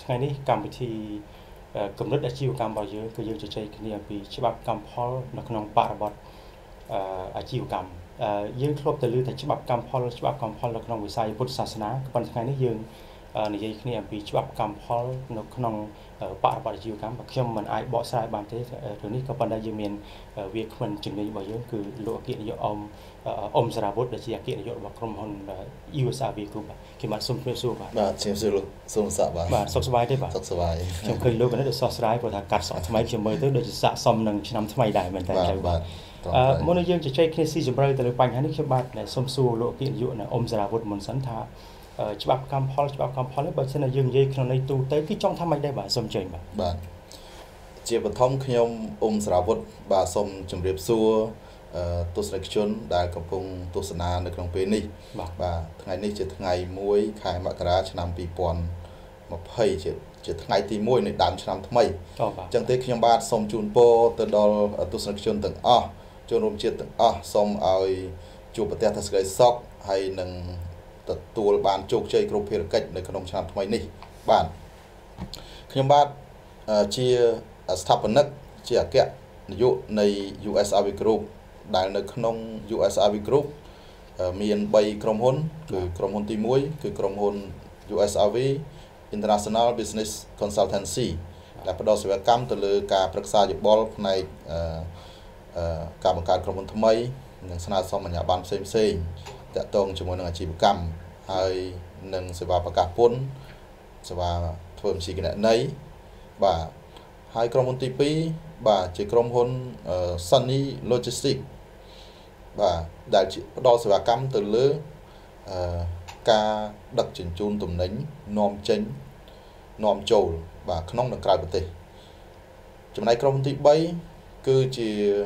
ថ្ងៃនេះកម្មវិធីកម្រិតអាជីវកម្មរបស់យើងគឺយើងជជែកគ្នាអំពីច្បាប់កម្មផលនៅក្នុងបរិបទអាជីវកម្មយើងធ្លាប់តែឮថាច្បាប់កម្មផលនៅក្នុងវិស័យពុទ្ធសាសនាប៉ុន្តែថ្ងៃនេះយើងនិយាយគ្នាអំពីច្បាប់កម្មផលនៅក្នុងបរិបទអាជីវកម្មខ្ញុំមិនអាចបកស្រាយបានទេរឿងនេះក៏ប៉ុន្តែយើងមានវាគ្មិនជំនាញរបស់យើងគឺលោកអគ្គនាយកអ៊ំសារាវុធដែលជាអគ្គនាយករបស់ក្រុមហ៊ុន USRV Group ខ្ញុំបាទសូមជម្រាបសួរបាទជម្រាបសួរលោកសូមសាកបាទសុខសប្បាយទេបាទសុខសប្បាយខ្ញុំឃើញលោកនេះដូចសោះស្រាយព្រោះថាកាត់សក់ថ្មីខ្ញុំមើលទៅដូចជាស័ក្តិសមនឹងឆ្នាំថ្មីដែរមែនតើបាទមុននឹងយើងជជែកគ្នាស៊ីជម្រៅទៅលើបញ្ហានេះខ្ញុំបាទសូមសួរលោកអគ្គនាយកអ៊ំសារាវុធមុនសិនថាច្បាប់កម្មផលនេះបើមិនយើងនិយាយក្នុងន័យទូទៅគឺចង់ថាម៉េចដែរបាទសូមជើញបាទជាបឋមខ្ញុំអ៊ំសារាវុធបាទសូមជម្រាបសួរទស្សនិកជនដែលកំពុងទស្សនានៅក្នុងពេលនេះបាទថ្ងៃនេះជាថ្ងៃ1ខែមករាឆ្នាំ2020ជាថ្ងៃទី1នៃដើមឆ្នាំថ្មីអញ្ចឹងទេខ្ញុំបាទសូមជូនពរទៅដល់ទស្សនិកជនទាំងអស់ជនរួមជាតិទាំងអស់សូមឲ្យជួបប្រទះតែសេចក្តីសុខហើយនឹងទទួលបានជោគជ័យគ្រប់ភារកិច្ចនៅក្នុងឆ្នាំថ្មីនេះបាទខ្ញុំបាទជាស្ថាបនិកជាអគ្គនាយកនៃ USRV Group ដែលនៅក្នុង USRV Group មាន3ក្រុមហ៊ុនគឺក្រុមហ៊ុនទី1គឺក្រុមហ៊ុន USRV International Business Consultancy ដែលផ្ដល់សេវាកម្មទៅលើការប្រឹក្សាយោបល់ផ្នែកការបង្កើតក្រុមហ៊ុនថ្មីនិងស្នើសុំអាជ្ញាប័ណ្ណផ្សេងៗតាក់ទងជាមួយនឹងអាជីវកម្មហើយនឹងសេវាប្រកាសពន្ធសេវាធ្វើបញ្ជីគណនេយ្យបាទហើយក្រុមហ៊ុនទី2បាទជាក្រុមហ៊ុន Sunny Logistics បាទដែលផ្ដល់សេវាកម្មទៅលើការដឹកជញ្ជូនទំនិញនាំចេញនាំចូលបាទក្នុងនិងក្រៅប្រទេសចំណែកក្រុមហ៊ុនទី3គឺជា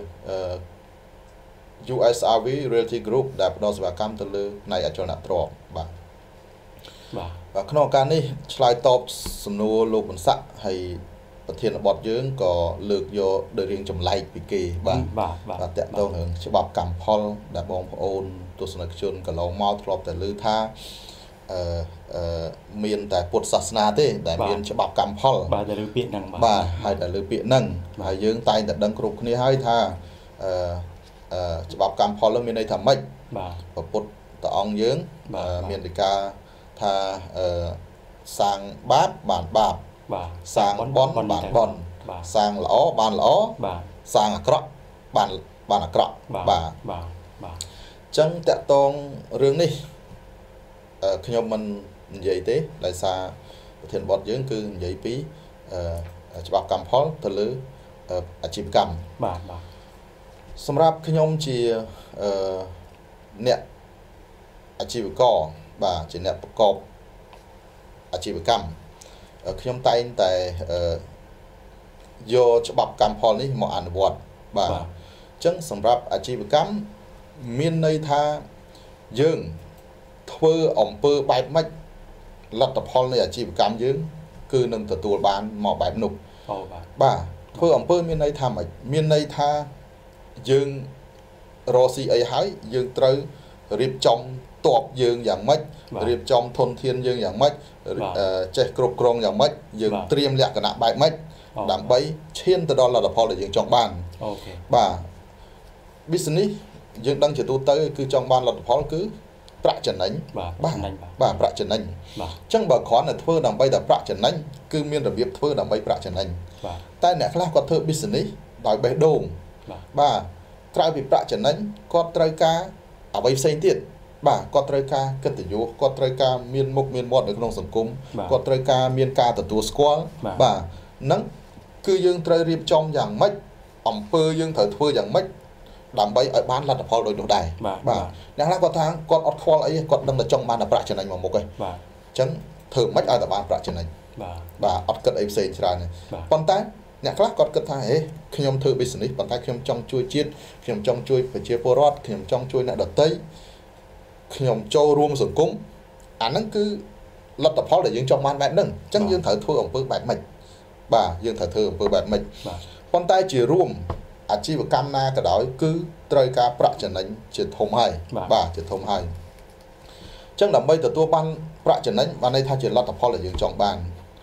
USRV Realty Group ដែលផ្ដល់សេវាកម្មទៅលើផ្នែកអចលនទ្រព្យបាទក្នុងឱកាសនេះឆ្លើយតបសំណួរលោកប៊ុនស័កហើយប្រធានបទយើងក៏លើកយកដោយរៀងចម្លែកពីគេបាទតាក់ទងនឹងច្បាប់កម្មផលដែលបងប្អូនទស្សនិកជនកន្លងមកធ្លាប់តែឮថាមានតែពុទ្ធសាសនាទេដែលមានច្បាប់កម្មផលបាទដែលលើពាក្យហ្នឹងបាទហើយដែលលើពាក្យហ្នឹងហើយយើងតែងតែដឹងគ្រប់គ្នាហើយថាច្បាប់កម្មផលនឹងមានន័យថាម៉េចបាទពុទ្ធតអង្គយើងមានដីកាថាសាងបាបបានបាបបាទសាងបុណ្យបានបុណ្យសាងល្អបានល្អបាទសាងអាក្រក់បានអាក្រក់បាទអញ្ចឹងតកតងរឿងនេះខ្ញុំមិននិយាយទេដោយសារប្រធានបទយើងគឺនិយាយពីច្បាប់កម្មផលទៅលើអាជីវកម្មបាទសម្រាប់ខ្ញុំជាអ្នកអាជីវករបាទជាអ្នកប្រកបអាជីវកម្មខ្ញុំតែងតែយកច្បាប់កម្មផលនេះមកអនុវត្តបាទអញ្ចឹងសម្រាប់អាជីវកម្មមានន័យថាយើងធ្វើអំពើបែបម៉េចលទ្ធផលនៃអាជីវកម្មយើងគឺនឹងទទួលបានមកបែបនោះបាទធ្វើអំពើមានន័យថាម៉េចមានន័យថាយើងរកស៊ីអីហើយយើងត្រូវរៀបចំតបយើងយ៉ាងម៉េចរៀបចំធនធានយើងយ៉ាងម៉េចចេះគ្រប់គ្រងយ៉ាងម៉េចយើងត្រៀមលក្ខណៈបែបម៉េចដើម្បីឈានទៅដល់លទ្ធផលដែលយើងចង់បានបាទ business យើងដឹងជាទូទៅគឺចង់បានលទ្ធផលគឺប្រាក់ចំណេញបាទប្រាក់ចំណេញអញ្ចឹងបើគ្រាន់តែធ្វើដើម្បីតែប្រាក់ចំណេញគឺមានរបៀបធ្វើដើម្បីប្រាក់ចំណេញតែអ្នកខ្លះគាត់ធ្វើ business ដោយបេះដូងបាទក្រៅពីប្រាក់ចំណេញគាត់ត្រូវការអ្វីផ្សេងទៀតបាទគាត់ត្រូវការកិត្តិយសគាត់ត្រូវការមានមុខមានមាត់នៅក្នុងសង្គមគាត់ត្រូវការមានការទទួលស្គាល់បាទហ្នឹងគឺយើងត្រូវរៀបចំយ៉ាងម៉េចអំពើយើងត្រូវធ្វើយ៉ាងម៉េចដើម្បីឲ្យបានលទ្ធផលដូចនោះដែរបាទអ្នកខ្លះគាត់ថាគាត់អត់ខ្វល់អីគាត់ដឹងតែចង់បានតែប្រាក់ចំណេញមកមុខឯងបាទអញ្ចឹងធ្វើម៉េចឲ្យតែបានប្រាក់ចំណេញបាទអត់គិតអីផ្សេងច្រើនទេប៉ុន្តែអ្នកខ្លះគាត់គិតថាហេខ្ញុំធ្វើ business ប៉ុន្តែខ្ញុំចង់ជួយជាតិខ្ញុំចង់ជួយប្រជាពលរដ្ឋខ្ញុំចង់ជួយអ្នកដទៃខ្ញុំចូលរួមសង្គមអាហ្នឹងគឺលទ្ធផលដែលយើងចង់បានបែបហ្នឹងអញ្ចឹងយើងត្រូវធ្វើអំពើបែបម៉េចបាទយើងត្រូវធ្វើអំពើបែបម៉េចប៉ុន្តែជារួមអាជីវកម្មណាក៏ដោយគឺត្រូវការប្រាក់ចំណេញជាធំហើយបាទជាធំហើយអញ្ចឹងដើម្បីទទួលបានប្រាក់ចំណេញបានន័យថាជាលទ្ធផលដែលយើងចង់បានអ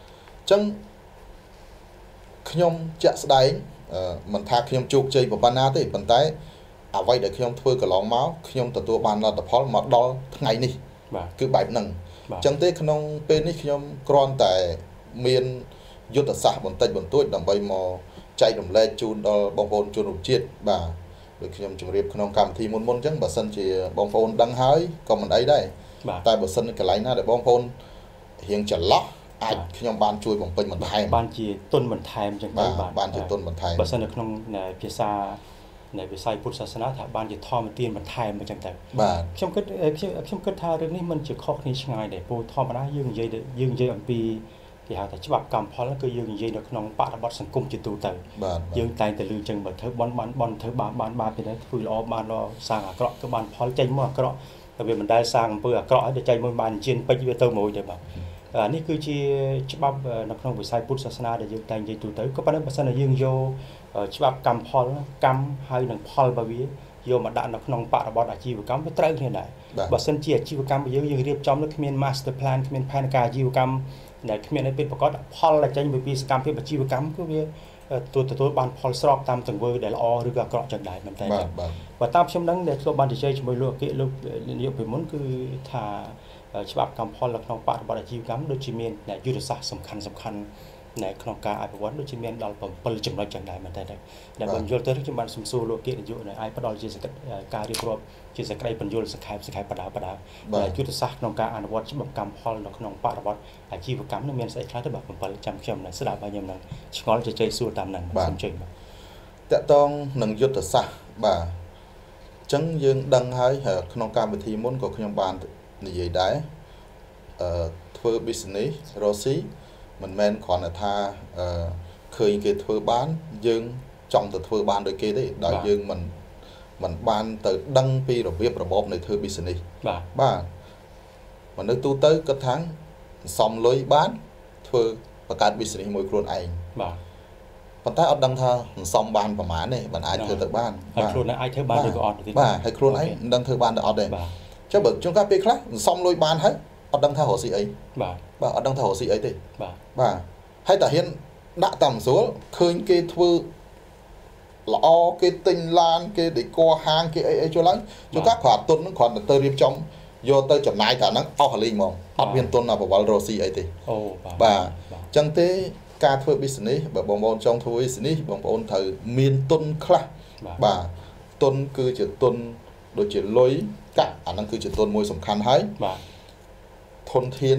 ចឹងខ្ញុំជាក់ស្ដែងមិនថាខ្ញុំជោគជ័យប៉ុណ្ណាទេប៉ុន្តែអ្វីដែលខ្ញុំធ្វើកន្លងមកខ្ញុំទទួលបានលទ្ធផលមកដល់ថ្ងៃនេះគឺបែបហ្នឹងចឹងទេក្នុងពេលនេះខ្ញុំគ្រាន់តែមានយុទ្ធសាស្ត្របន្តិចបន្តួចដើម្បីមកចែករំលែកជូនដល់បងប្អូនជនរួមជាតិបាទដូចខ្ញុំជម្រាបក្នុងកម្មវិធីមុនអញ្ចឹងបើសិនជាបងប្អូនដឹងហើយក៏មិនអីដែរតែបើសិនកន្លែងណាដែលបងប្អូនរៀងចន្លោះអាចខ្ញុំបានជួយបំពេញបន្ថែមបានជាទុនបន្ថែមចឹងទៅបានជាទុនបន្ថែមបើសិននៅក្នុងភាសាในវិស័យពុទ្ធសាសនាថាបានជាធម្មទានបន្ថែមអញ្ចឹងទៅបាទខ្ញុំគិតថារឿងនេះមិនជាខុសគ្នាឆ្ងាយដែរព្រោះធម្មតាយើងនិយាយអំពីគេហៅថាច្បាប់កម្មផលគឺយើងនិយាយនៅក្នុងបរិបទសង្គមជាទូទៅយើងតែងតែលើអញ្ចឹងបើធ្វើបន់ធ្វើបានពីនេះធ្វើល្អបានល្អសាងអាក្រក់គឺបានផលចេញមកអាក្រក់តែវាមិនដែលសាងអំពើអាក្រក់ឲ្យចេញមកបានជៀនពេជ្រវាទៅមួយទេបាទនេះគឺជាច្បាប់នៅក្នុងវិស័យពុទ្ធសាសនាដែលយើងតែងនិយាយទូទៅក៏ប៉ុន្តែបើសិនជាយើងយកច្បាប់កម្មផលកម្មហើយនឹងផលរបស់វាយកមកដាក់នៅក្នុងបរិបទអាជីវកម្មវាត្រូវគ្នាដែរបើសិនជាអាជីវកម្មយើងរៀបចំនៅគ្មាន master plan គ្មានផែនការអាជីវកម្មដែលគ្មានឲ្យពេលប្រកបផលដែលចេញពីសកម្មភាពអាជីវកម្មគឺវាទទួលបានផលស្របតាមទង្វើដែលល្អឬក៏អាក្រក់ចឹងដែរមែនតើបើតាមខ្ញុំដឹងដែលធ្លាប់បានជជែកជាមួយលោកនាយកពីមុនគឺថាច្បាប់កម្មផលនៅក្នុងបរិបទអាជីវកម្មដូចជាមានយុទ្ធសាស្ត្រសំខាន់នៅក្នុងការអភិវឌ្ឍដូចជាមានដល់7ចំណុចចឹងដែរមែនតើដែលបើយល់ទៅខ្ញុំបានសំសួរលោកនាយកនៅអាចផ្ដល់ជាការរៀបរាប់ជាសក្តីបញ្យលសង្ខេបបដាយុទ្ធសាស្ត្រក្នុងការអនុវត្តច្បាប់កម្មផលនៅក្នុងបរិបទអាជីវកម្មនឹងមានស្អីខ្លះទៅបាទ7ចាំខ្ញុំស្ដាប់ហើយខ្ញុំនឹងឆ្ងល់ជជែកសួរតាមហ្នឹងសូមជើញបាទតកតងនឹងយុទ្ធសាស្ត្របាទអញ្ចឹងយើងដឹងហើយក្នុងកម្មវិធីមុនក៏ខ្ញុំបាននិយាយដែរធ្វើ business រស់ស៊ីមិនមែនគ្រាន់តែថាឃើញគេធ្វើបានយើងចង់ទៅធ្វើបានដូចគេទេដោយយើងមិនបានទៅដឹងពីរបៀបរបបនៃធ្វើ business បាទមនុស្សទូទៅគិតថាសំលុយបានធ្វើបង្កើត business មួយខ្លួនឯងបាទប៉ុន្តែអត់ដឹងថាសំបានប្រមាណទេមិនអាចធ្វើទៅបានហើយខ្លួនឯងអាចធ្វើបានឬក៏អត់ទេបាទហើយខ្លួនឯងមិនដឹងធ្វើបានទៅអត់ទេចុះបើជួនកាលពេលខ្លះសំលុយបានហើយអត់ដឹងថារកស៊ីអីបាទអត់ដឹងថារកស៊ីអីទេបាទហើយតាហ៊ានដាក់តាមស្រួលឃើញគេធ្វើល្អគេទិញឡានគេដេកហាងគេអីចូលឡើងជួនកាលគ្រាន់ទុនហ្នឹងគ្រាន់តែទៅរៀបចំយកទៅចំណាយតែហ្នឹងអស់កលីងហ្មងអត់មានទុនបវលរកស៊ីអីទេអូបាទអញ្ចឹងទេការធ្វើ business បើបងប្អូនចង់ធ្វើ business បងប្អូនត្រូវមានទុនខ្លះបាទទុនគឺជាទុនដូចជាលុយកាក់អាហ្នឹងគឺជាទុនមួយសំខាន់ហើយបាទធនធាន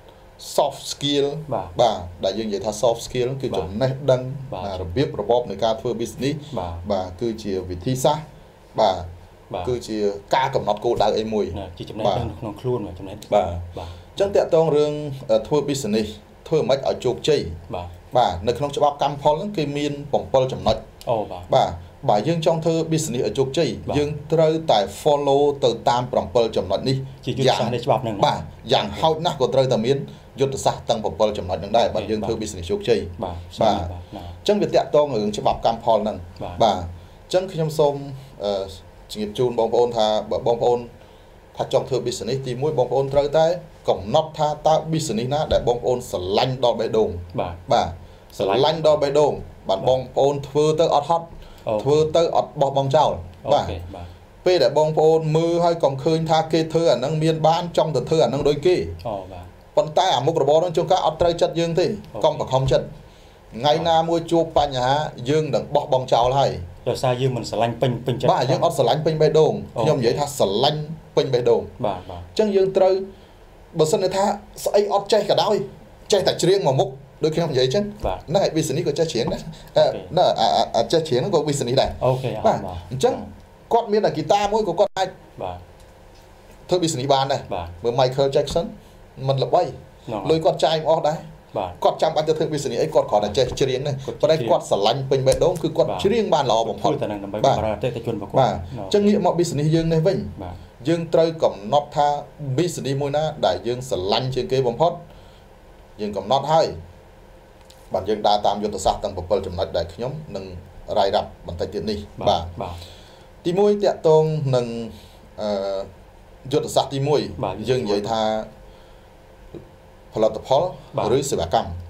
soft skill បាទដែលយើងនិយាយថា soft skill គឺចំណេះដឹងរបៀបរបបនៃការធ្វើ business បាទគឺជាវិធីសាស្ត្របាទគឺជាការកំណត់គោលដៅអីមួយជាចំណេះដឹងក្នុងខ្លួនចំណេះបាទអញ្ចឹងតកតងរឿងធ្វើ business ធ្វើមិនឲ្យជោគជ័យបាទនៅក្នុងច្បាប់កម្មផលហ្នឹងគេមាន7ចំណុចអូបាទបើយើងចង់ធ្វើ business ឲ្យជោគជ័យយើងត្រូវតែ follow ទៅតាម7ចំណុចនេះជាយុទ្ធសាស្ត្រនៃច្បាប់ហ្នឹងបាទយ៉ាងហោចណាស់ក៏ត្រូវតែមានយុទ្ធសាស្ត្រទាំង7ចំណុចហ្នឹងដែរបើយើងធ្វើ business ជោគជ័យបាទអញ្ចឹងវាតាក់ទងរឿងច្បាប់កម្មផលហ្នឹងបាទអញ្ចឹងខ្ញុំសូមជំរាបជូនបងប្អូនថាបើបងប្អូនថាចង់ធ្វើ business ទី1បងប្អូនត្រូវតែកំណត់ថាតើ business ណាដែលបងប្អូនស្រឡាញ់ដល់បេះដូងបាទស្រឡាញ់ដល់បេះដូងបាទបងប្អូនធ្វើទៅអត់ហត់ធ្វើទៅអត់បោះបង់ចោលបាទពេលដែលបងប្អូនមើលហើយកុំឃើញថាគេធ្វើអាហ្នឹងមានបានចង់ទៅធ្វើអាហ្នឹងដូចគេបាទប៉ុន្តែអាមុខរបរហ្នឹងជួនកាលអត់ត្រូវចិត្តយើងទេកុំបខំចិត្តថ្ងៃណាមួយជួបបញ្ហាយើងនឹងបោះបង់ចោលហើយដោយសារយើងមិនស្រឡាញ់ពេញចិត្តបាទយើងអត់ស្រឡាញ់ពេញបេះដូងខ្ញុំនិយាយថាស្រឡាញ់ពេញបេះដូងបាទអញ្ចឹងយើងត្រូវបើសិនថាស្អីអត់ចេះក៏ដោយចេះតែច្រៀងមកមុខដូចខ្ញុំនិយាយអញ្ចឹងហ្នឹងឯ business ក៏ចេះច្រៀងដែរហ្នឹងចេះច្រៀងហ្នឹងក៏ business ដែរអូខេបាទអញ្ចឹងគាត់មានតែហ្គីតាមួយក៏គាត់អាចបាទធ្វើ business បានដែរមើល Michael Jackson មិនល្បីលុយគាត់ចាយមកអស់ដែរគាត់ចាំបាច់ទៅធ្វើ business អីគាត់គ្រាន់តែចេះច្រៀងហ្នឹងប៉ុន្តែគាត់ស្រឡាញ់ពេញបេះដូងគឺគាត់ច្រៀងបានល្អបំផុតតែនឹងដើម្បីបម្រើអតិថិជនរបស់គាត់បាទអញ្ចឹងងាកមក business យើងនេះវិញយើងត្រូវកំណត់ថា business មួយណាដែលយើងស្រឡាញ់ជាងគេបំផុតយើងកំណត់ហើយបាទយើងដើរតាមយុទ្ធសាស្ត្រទាំង7ចំណុចដែលខ្ញុំនឹងរាយរាប់បន្តិចទៀតនេះបាទទី1តាក់ទងនឹងយុទ្ធសាស្ត្រទី1យើងនិយាយថាផលិតផលឬសេវាកម្ម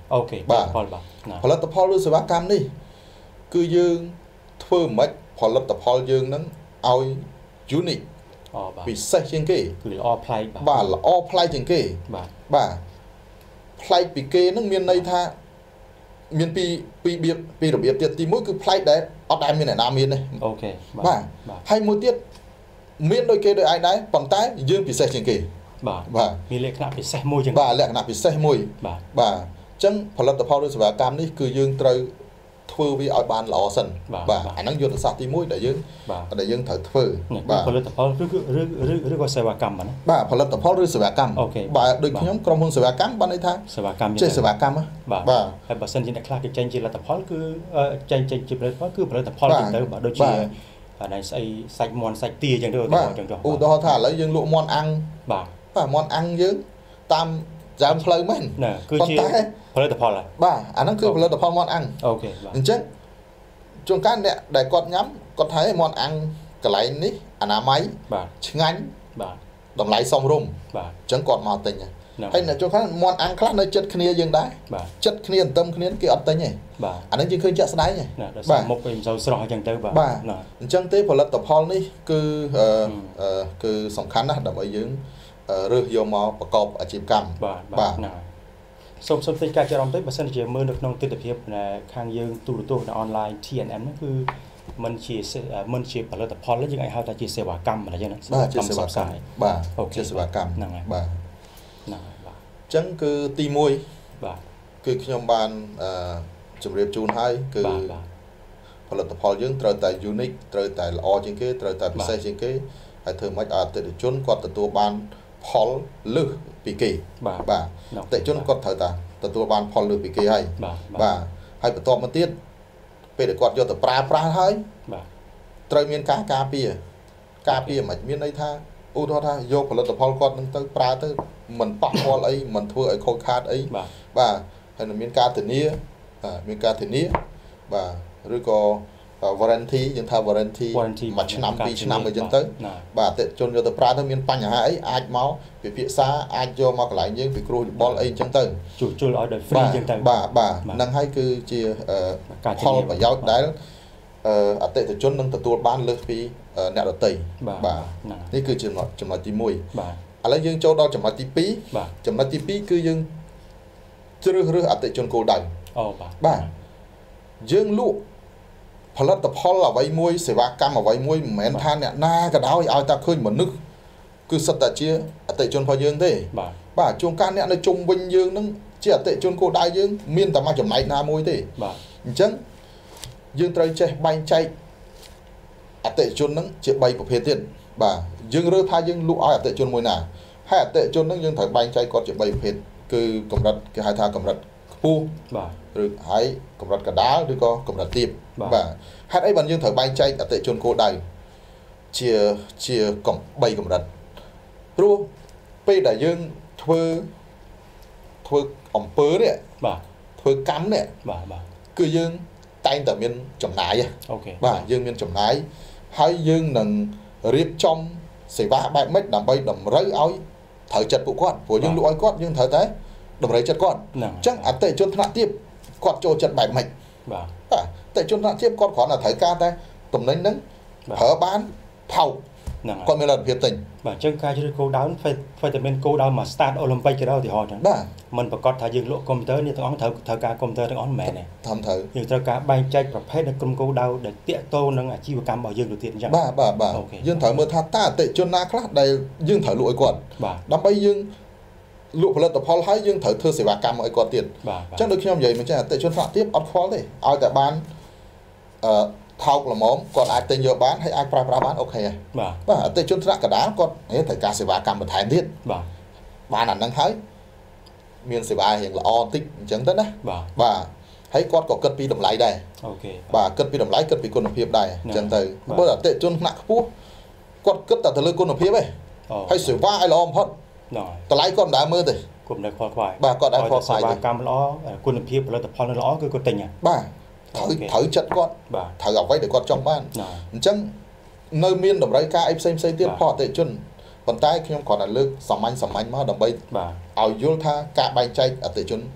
អូខេផលបាទផលិតផលឬសេវាកម្មនេះគឺយើងធ្វើមិនផលិតផលយើងហ្នឹងឲ្យ unique ពិសេសជាងគេគឺល្អប្លែកបាទល្អប្លែកជាងគេបាទប្លែកពីគេហ្នឹងមានន័យថាមានពីរបៀបទៀតទី1គឺប្លែកដែលអត់ដែលមានអ្នកណាមានទេអូខេបាទហើយមួយទៀតមានដូចគេដូចឯងដែរប៉ុន្តែយើងពិសេសជាងគេបាទមានលក្ខណៈពិសេសមួយជាងបាទលក្ខណៈពិសេសមួយបាទអញ្ចឹងផលិតផលឬសេវាកម្មនេះគឺយើងត្រូវធ្វើវាឲ្យបានល្អសិនបាទអាហ្នឹងយុទ្ធសាស្ត្រទី1ដែលយើងត្រូវធ្វើបាទផលិតផលឬក៏សេវាកម្មបាទផលិតផលឬសេវាកម្មបាទដូចខ្ញុំក្រុមហ៊ុនសេវាកម្មបានន័យថាសេវាកម្មចេះសេវាកម្មបាទហើយបើសិនជាអ្នកខ្លះគេចេញជាលទ្ធផលគឺចេញជាផលិតផលគឺផលិតផលទៅបាទដូចជាដែលស្អីសាច់មាន់សាច់ទាអញ្ចឹងទៅឧទាហរណ៍ថាឥឡូវយើងលក់មាន់អាំងបាទមាន់អាំងយើងតាមដើមផ្លូវមែនគឺជាផលិតផលបាទអាហ្នឹងគឺផលិតផលមាន់អាំងអូខេអញ្ចឹងជួនកាលអ្នកដែលគាត់ញ៉ាំគាត់ថាមាន់អាំងកន្លែងនេះអនាម័យឆ្ងាញ់បាទតម្លៃសមរម្យបាទអញ្ចឹងគាត់មកទិញហើយអ្នកជួនកាលមាន់អាំងខ្លះនៅចិត្តគ្នាយើងដែរចិត្តគ្នាអន្ទឹមគ្នាគេអត់ទិញទេបាទអាហ្នឹងយើងឃើញចាក់ស្ដែងទេបាទមុខវាមិនសូវស្រស់អញ្ចឹងទៅបាទអញ្ចឹងទេផលិតផលនេះគឺសំខាន់ណាស់ដើម្បីយើងរើសយកមកប្រកបអាជីវកម្មបាទសូមតិចការចារំទៅបើសិនជាមើលនៅក្នុងទិដ្ឋភាពខាងយើងទូរទស្សន៍នៅអនឡាញ TNM ហ្នឹងគឺមិនជាផលិតផលយើងអាចហៅថាជាសេវាកម្មអញ្ចឹងណាបាទជាសេវាកម្មបាទជាសេវាកម្មហ្នឹងហើយបាទហ្នឹងហើយបាទអញ្ចឹងគឺទី1 បាទគឺខ្ញុំបានជម្រាបជូនហើយគឺផលិតផលយើងត្រូវតែ unique ត្រូវតែល្អជាងគេត្រូវតែពិសេសជាងគេហើយធ្វើម៉េចឲ្យអតិថិជនគាត់ទទួលបានផលលើសពីគេបាទអតិថិជនគាត់ត្រូវតែទទួលបានផលលើសពីគេហើយបាទហើយបន្ទាប់មកទៀតពេលដែលគាត់យកទៅប្រើប្រាស់ហើយបាទត្រូវមានការការពារមិនមានន័យថាឧទាហរណ៍ថាយកផលិតផលគាត់នឹងទៅប្រើទៅមិនប៉ះពាល់អីមិនធ្វើឲ្យខូចខាតអីបាទហើយនឹងមានការធានាបាទឬក៏ warranty យើងថា warranty 1ឆ្នាំ2ឆ្នាំអីចឹងទៅបាទអតិថិជនយកទៅប្រើទៅមានបញ្ហាអីអាចមកពិភាក្សាអាចយកមកកន្លែងយើងពិគ្រោះយោបល់អីចឹងទៅជួសជុលឲ្យដោយ free ចឹងទៅបាទហ្នឹងហើយគឺជាផលប្រយោជន៍ដែលអតិថិជននឹងទទួលបានលើសពីអ្នកដទៃបាទនេះគឺចំណុចទី1 បាទឥឡូវយើងចូលដល់ចំណុចទី2 បាទចំណុចទី2គឺយើងជ្រើសរើសអតិថិជនគោលដៅបាទយើងលក់ផលិតផលអ្វីមួយសេវាកម្មអ្វីមួយមិនមែនថាអ្នកណាក៏ដោយឲ្យតែឃើញមនុស្សគឺសិតតែជាអតិថិជនរបស់យើងទេបាទជួនកាលអ្នកនៅជុំវិញយើងនឹងជាអតិថិជនគោលដៅយើងមានតែមួយចំណែកណាមួយទេបាទអញ្ចឹងយើងត្រូវចេះបែងចែកអតិថិជននឹងជា3ប្រភេទទៀតបាទយើងរើសថាយើងលក់ឲ្យអតិថិជនមួយណាហើយអតិថិជននឹងយើងត្រូវបែងចែកគាត់ជា3ប្រភេទគឺកម្រិតគេហៅថាកម្រិតខ្ពស់បាទឬហើយកម្រិតកណ្ដាលឬក៏កម្រិតទាបបាទហេតុអីបានយើងត្រូវបែងចែកអតិថិជនគោលដៅជា3កម្រិតព្រោះពេលដែលយើងធ្វើអំពើនេះបាទធ្វើកម្មនេះបាទគឺយើងតែងតែមានចំណាយអូខេបាទយើងមានចំណាយហើយយើងនឹងរៀបចំសេវាបែបម៉េចដើម្បីតម្រូវឲ្យត្រូវចិត្តពួកគាត់ព្រោះយើងលក់ឲ្យគាត់យើងត្រូវតែតម្រូវចិត្តគាត់អញ្ចឹងអតិថិជនថ្នាក់ទាបគាត់ចូលចិត្តបែបម៉េចបាទអតិថិជនថ្នាក់ទាបគាត់គ្រាន់តែត្រូវការតែតំណែងហ្នឹងប្រើបានថោកគាត់មានលទ្ធភាពទិញបាទអញ្ចឹងការជ្រើសគោលដៅធ្វើតែមានគោលដៅមក start Olympic គេដល់ឧទាហរណ៍អញ្ចឹងបាទមិនប្រកាសថាយើងលក់កុំព្យូទ័រនេះទាំងអស់ត្រូវការកុំព្យូទ័រទាំងអស់មិនមែនទេត្រូវយើងត្រូវការបែងចែកប្រភេទនៃក្រុមគោលដៅដែលតាក់ទងនឹងអាជីវកម្មរបស់យើងទៅទៀតអញ្ចឹងបាទយើងត្រូវមើលថាតើអតិថិជនណាខ្លះដែលយើងត្រូវលក់ឲ្យគាត់ដើម្បីយើងលក់ផលិតផលហើយយើងត្រូវធ្វើសេវាកម្មឲ្យគាត់ទៀតអញ្ចឹងដូចខ្ញុំនិយាយមិនចេះអតិថិជនថ្នាក់ទាបអត់ខ្វល់ទេឲ្យតែបានថោកល្មមគាត់អាចទិញយកបានហើយអាចប្រើប្រាស់បានអូខេហើយបាទអតិថិជនថ្នាក់កណ្ដាលគាត់ត្រូវការសេវាកម្មបន្ថែមទៀតបានអាហ្នឹងហើយមានសេវារៀងល្អបន្តិចអញ្ចឹងទៅណាបាទហើយគាត់ក៏គិតពីតម្លៃដែរអូខេបាទគិតពីតម្លៃគិតពីគុណភាពដែរអញ្ចឹងទៅបើអតិថិជនថ្នាក់ខ្ពស់គាត់គិតតែទៅលើគុណភាពទេហើយសេវាឲ្យល្អបំផុតតម្លៃគាត់មិនដើរមើលទេគាត់មិនដែលខ្វល់ខ្វាយបាទគាត់ដែរខ្វល់ខ្វាយសេវាកម្មល្អគុណភាពផលិតផលល្អគឺគាត់ទិញបាទត្រូវចិត្តគាត់ត្រូវអ្វីដែលគាត់ចង់បានអញ្ចឹងនៅមានតម្រូវការអីផ្សេងទៀតផលអតិថិជនប៉ុន្តែខ្ញុំគ្រាន់តែលើកសាមញ្ញមកដើម្បីឲ្យយល់ថាការបែងចែកអតិថិជនគ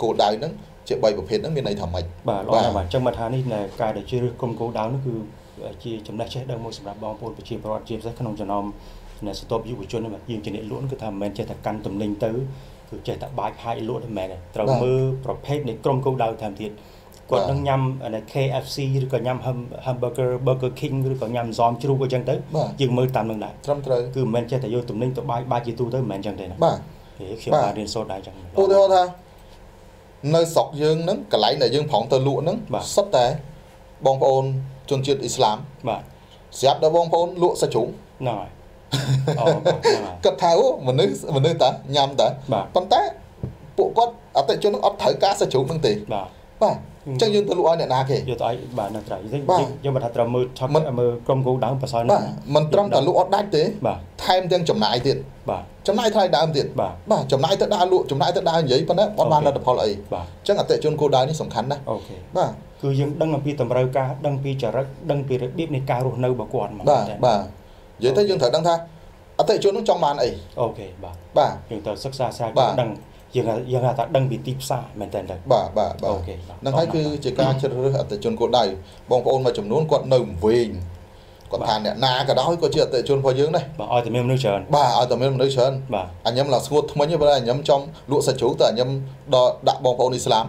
cô đào nó chỉ bay một phết nó bên này thầm mạch bà lo là bà trong mặt hàng này là cái để chưa công cố đáo nó cứ chỉ chấm đại chết đang mua sắm bong bồn chỉ pro chỉ rất không cho nó là stop du của chuyên mà riêng trên địa lũn cứ thầm men chạy thật căn tầm linh tứ cứ chạy thật bãi hai lũn mẹ này trâu mưa pro phết này công cố đáo thầm thiệt còn đang nhâm này KFC rồi còn nhâm hamburger Burger King rồi còn nhâm giom chua của chân tới dừng mưa tạm ngừng lại cứ men chạy thật vô tầm linh tụi bãi chỉ tu tới men chân đây này thì khi bà điên sốt đại chẳng ô thế thôi nơi sọc dương nắng cả lấy này dương phỏng tơ lụa nắng sắp tới bong ôn chôn chiết Islam xếp đó bong ôn lụa sa chủ rồi cất tháo mình nơi ta nhầm ta còn té bộ con ở tại chỗ nó ấp thở cá sa chủ nâng tỷ chắc dương tơ lụa này na kì giờ tại bà nó trời nhưng mà thật là mưa thật mưa công cụ đắng và sao nữa mình trong tơ lụa đắt thế thêm tiếng chấm nại tiền chấm nại thay đam tiền chấm nại tất đa lụa chấm nại tất đa như vậy đó bọn bạn là được họ lại chắc là tại chỗ cô đái nó sòng khánh đó cứ dương đăng làm pi tầm rau cá đăng pi chả rắc đăng pi biết này cá ruột nâu bảo quản mà vậy thấy dương thở đăng tha ở tại chỗ nó trong màn ấy bà dương thở sắc xa xa đăng dương ta đăng bị tiếp xa mình tên được năng thấy cứ chỉ ca chơi ở tại chỗ cô đái bong ôn mà chấm nón quạt nồng vinh còn thằng này na cả đó có chuyện tại chôn phơi dương đây bà ơi tụi mình nơi trơn bà ơi tụi mình nơi trơn anh nhắm là suốt mấy như vậy nhắm trong lụa sa chú tại nhắm đo đạ bong phôn Islam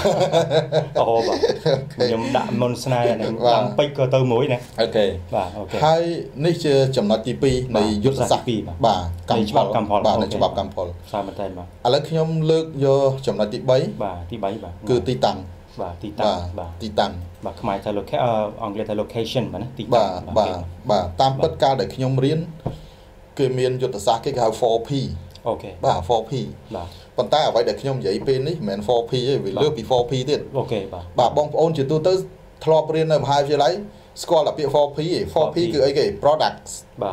bà nhắm đạ môn này làm pay cơ tơ mũi này ok hai nít chấm nói TP này giúp sa bà cầm bà này chụp cầm phol sao mình tên mà lấy khi nhắm lược vô chấm nói TP bà cứ ti tăng ti tăng bà không ai thay Anh thay location mà bà tam bất ca để khi nhom riêng cái miềnยุทธศาสตร์cái hào 4P bà 4P còn ta ở vậy để khi nhom dạy pin ấy mền 4P ấy vì lướt bị 4Pទៀតbà bong ôn chỉ tôi tới thọ riêng này hai phía lấy score là bị 4P 4Pคือไอ้cái products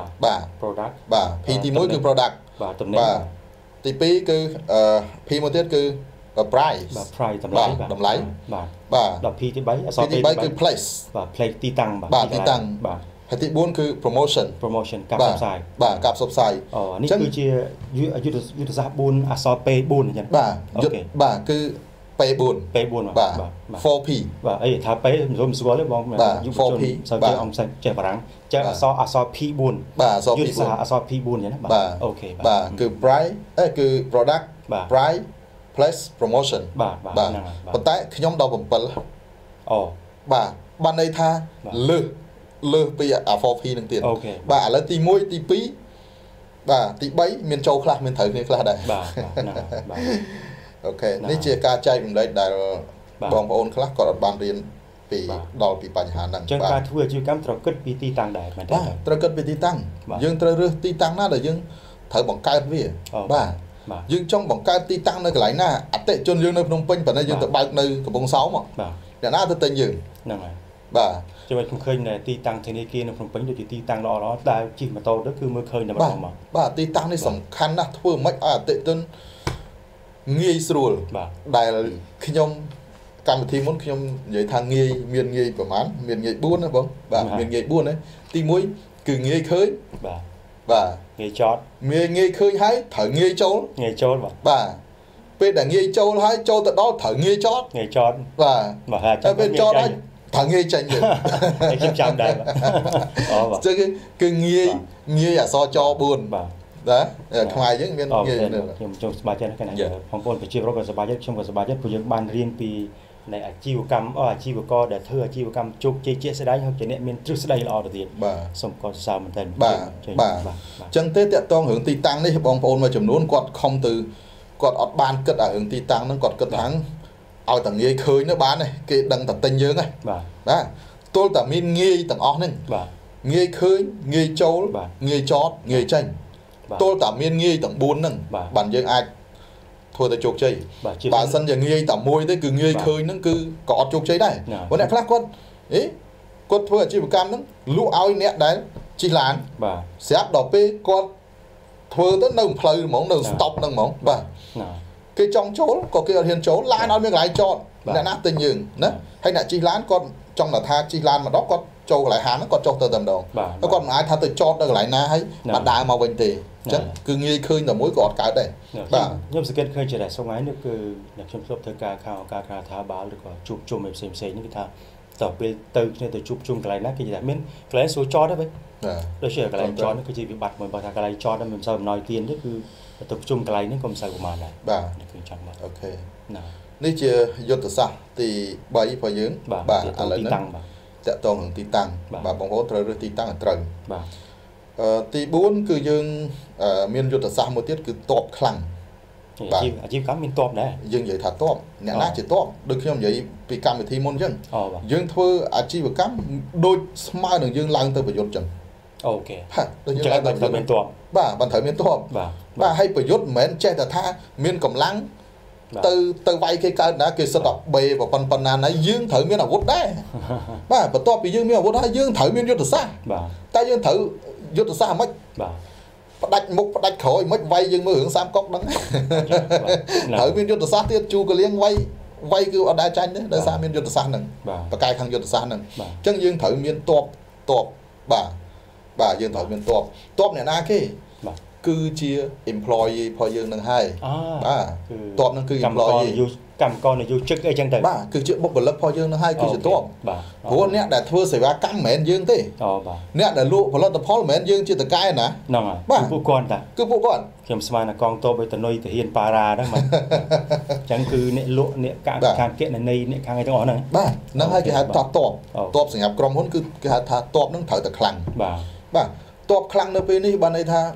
bà P thì mỗiคือ product bà thì P คือ P មួយទៀតគឺ price តម្លៃបាទដល់ P ទី3អក្សរ P ទី3គឺ place place ទីតាំងបាទទីតាំងហើយទី4គឺ promotion ការផ្សព្វផ្សាយបាទការផ្សព្វផ្សាយនេះគឺជាយុទ្ធសាស្ត្រ4អក្សរ P4 អញ្ចឹងបាទគឺ P4 បាទ 4P បាទអីថា P មិនស្គាល់ទេបងយុវជនសូវចេះអង្គចេះបារាំងចេះអក្សរ P4 បាទអក្សរ P4 យុទ្ធសាស្ត្រអក្សរ P4 អញ្ចឹងណាបាទអូខេបាទគឺ price គឺ product price place promotion បាទប៉ុន្តែខ្ញុំដល់7បាទបានន័យថាលើសពី 4P នឹងទៀតបាទឥឡូវទី1ទី2បាទទី3មានចូលខ្លះមានត្រូវគ្នាខ្លះដែរបាទអូខេនេះជាការចែករំលែកដែលបងប្អូនខ្លះគាត់អត់បានរៀនពីដល់ពីបញ្ហាហ្នឹងចឹងការធ្វើអាជីវកម្មត្រូវគិតពីទីតាំងដែរមែនទេត្រូវគិតពីទីតាំងយើងត្រូវរើសទីតាំងណាដែលយើងត្រូវបង្កើតវាបាទយើងចង់បង្កើតទីតាំងនៅកន្លែងណាអតិជនយើងនៅភ្នំពេញប៉ុន្តែយើងទៅបើកនៅកំពង់សោមអ្នកណាទៅទិញយើងហ្នឹងហើយបាទជួយខ្ញុំឃើញតែទីតាំងធនាគារនៅភ្នំពេញដូចជាទីតាំងល្អៗដែលជិះម៉ូតូទៅគឺមើលឃើញតែម្ដងមកបាទទីតាំងនេះសំខាន់ណាស់ធ្វើមិនឲ្យអតិជនងាយស្រួលដែលខ្ញុំកម្មវិធីមុនខ្ញុំនិយាយថាងាយមានងាយប្រហែលមានងាយ4ណាបងបាទមានងាយ4ណាទី1គឺងាយឃើញបាទងាយចតងាយឃើញហើយត្រូវងាយចូលបាទពេលដែលងាយចូលហើយចូលទៅដល់ត្រូវងាយចតបាទហើយពេលចតហើយត្រូវងាយចេញទៀតខ្ញុំចាំដែរបាទចឹងគឺងាយអក្សរច4បាទខ្មែរយើងមានងាយខ្ញុំចូលសប្បាយចិត្តណាស់បងប្អូនប្រជាពលរដ្ឋក៏សប្បាយចិត្តខ្ញុំក៏សប្បាយចិត្តព្រោះយើងបានរៀនពីនៃអាជីវកម្មអាជីវករដែលធ្វើអាជីវកម្មជោគជ័យជាក់ស្ដែងហើយជាអ្នកមានទ្រឹស្ដីល្អទៅទៀតសូមក៏សរសើរមែនទែនបាទចឹងទេតកតងរឿងទីតាំងនេះបងប្អូនមួយចំនួនគាត់ខំទៅគាត់អត់បានគិតអារឿងទីតាំងហ្នឹងគាត់គិតថាឲ្យតែងាយឃើញទៅបានទេគេដឹងតែទិញយើងហ៎បាទទល់តែមានងាយទាំងអស់ហ្នឹងងាយឃើញងាយចូលងាយចតងាយចេញទល់តែមានងាយទាំង4ហ្នឹងបានយើងអាចធ្វើទៅជោគជ័យបើសិនជាងាយតែមួយទេគឺងាយឃើញហ្នឹងគឺក៏អត់ជោគជ័យដែរព្រោះអ្នកខ្លះគាត់គាត់ធ្វើអាជីវកម្មហ្នឹងលក់ឲ្យអ្នកដែលជិះឡានស្រាប់ដល់ពេលគាត់ធ្វើទៅនៅផ្លូវហ្មងនៅ stop ហ្នឹងហ្មងបាទគេចង់ចូលក៏គេអត់ហ៊ានចូលឡានអត់មានកន្លែងចតអ្នកណាទិញយើងណាហើយអ្នកជិះឡានគាត់ចង់ថាជិះឡានម្ដងគាត់ចូលកន្លែងហាងហ្នឹងគាត់ចុះទៅតែម្ដងហើយគាត់មិនអាចថាទៅចតនៅកន្លែងណាហើយបានដើរមកវិញទេអញ្ចឹងគឺងាយឃើញតែមួយក៏អត់កើតដែរបាទខ្ញុំសង្កេតឃើញជាដែរសុំថ្ងៃនេះគឺខ្ញុំធ្លាប់ធ្វើការខាងការថាបាលឬក៏ជួបជុំផ្សេងនេះគឺថាតើពេលទៅគ្នាទៅជួបជុំកន្លែងណាគេនិយាយថាមានកន្លែងសួរចតដែរវិញដូចជាកន្លែងចតនេះគឺជាវិបត្តិមួយបើថាកន្លែងចតហ្នឹងមិនសូវអំណោយទានទេគឺទៅប្រជុំកន្លែងនេះក៏មិនសូវប្រមាណដែរបាទគឺចាំបាទអូខេនេះជាយុទ្ធសាស្ត្រទី3របស់យើងបាទឥឡូវនេះតាំងបាទតកតងនឹងទីតាំងបាទបងប្អូនត្រូវរើសទីតាំងឲ្យត្រូវបាទទី4គឺយើងមានយុទ្ធសាស្ត្រមួយទៀតគឺតបខ្លាំងអាជីវកម្មមានតបដែរយើងនិយាយថាតបអ្នកណាជាតបដូចខ្ញុំនិយាយពីកម្មវិធីមុនអញ្ចឹងយើងធ្វើអាជីវកម្មដូចស្មើនឹងយើងឡើងទៅប្រយុទ្ធអញ្ចឹងអូខេដូចយើងឡើងទៅមានតបបាទបានត្រូវមានតបបាទហើយប្រយុទ្ធមិនមែនចេះតែថាមានកម្លាំងទៅវាយគេកើតណាគេសិតតែបេប៉ុណ្ណាណាយើងត្រូវមានអាវុធដែរបាទបន្ទាប់ពីយើងមានអាវុធហើយយើងត្រូវមានយុទ្ធសាស្ត្របាទតែយើងត្រូវយុទ្ធសាស្ត្រហ្មងបាទផ្ដាច់មុខផ្ដាច់ក្រោយមិនវាយយើងមើលរឿងសាមកុកហ្នឹងត្រូវមានយុទ្ធសាស្ត្រទៀតជូកលៀងវាយគឺអត់ដែរចាញ់ទេដោយសារមានយុទ្ធសាស្ត្រហ្នឹងបកកាយខាងយុទ្ធសាស្ត្រហ្នឹងអញ្ចឹងយើងត្រូវមានតបបាទយើងត្រូវមានតបអ្នកណាគេគឺជា employee របស់យើងនឹងហើយបាទតបនឹងគឺ employee កម្មករនយោជិកអីចឹងទៅបាទគឺជាបុគ្គលិករបស់យើងនឹងហើយគឺជាតបបាទព្រោះអ្នកដែលធ្វើសេវាកម្មមិនមែនយើងទេបាទអ្នកដែលលក់ផលិតផលមិនមែនយើងជាតកែណាហ្នឹងហើយពួកគាត់តាគឺពួកគាត់ខ្ញុំស្មានថាកងទ័ពឲ្យតនុយទាហានប៉ារ៉ាហ្នឹងមកអញ្ចឹងគឺអ្នកលក់អ្នកខាងគណនេយ្យអ្នកខាងអីទាំងអស់ហ្នឹងបាទហ្នឹងហើយគេហៅថាតបសម្រាប់ក្រុមហ៊ុនគឺគេហៅថាតបហ្នឹងត្រូវតែខ្លាំងបាទតបខ្លាំងនៅពេលនេះបានន័យថា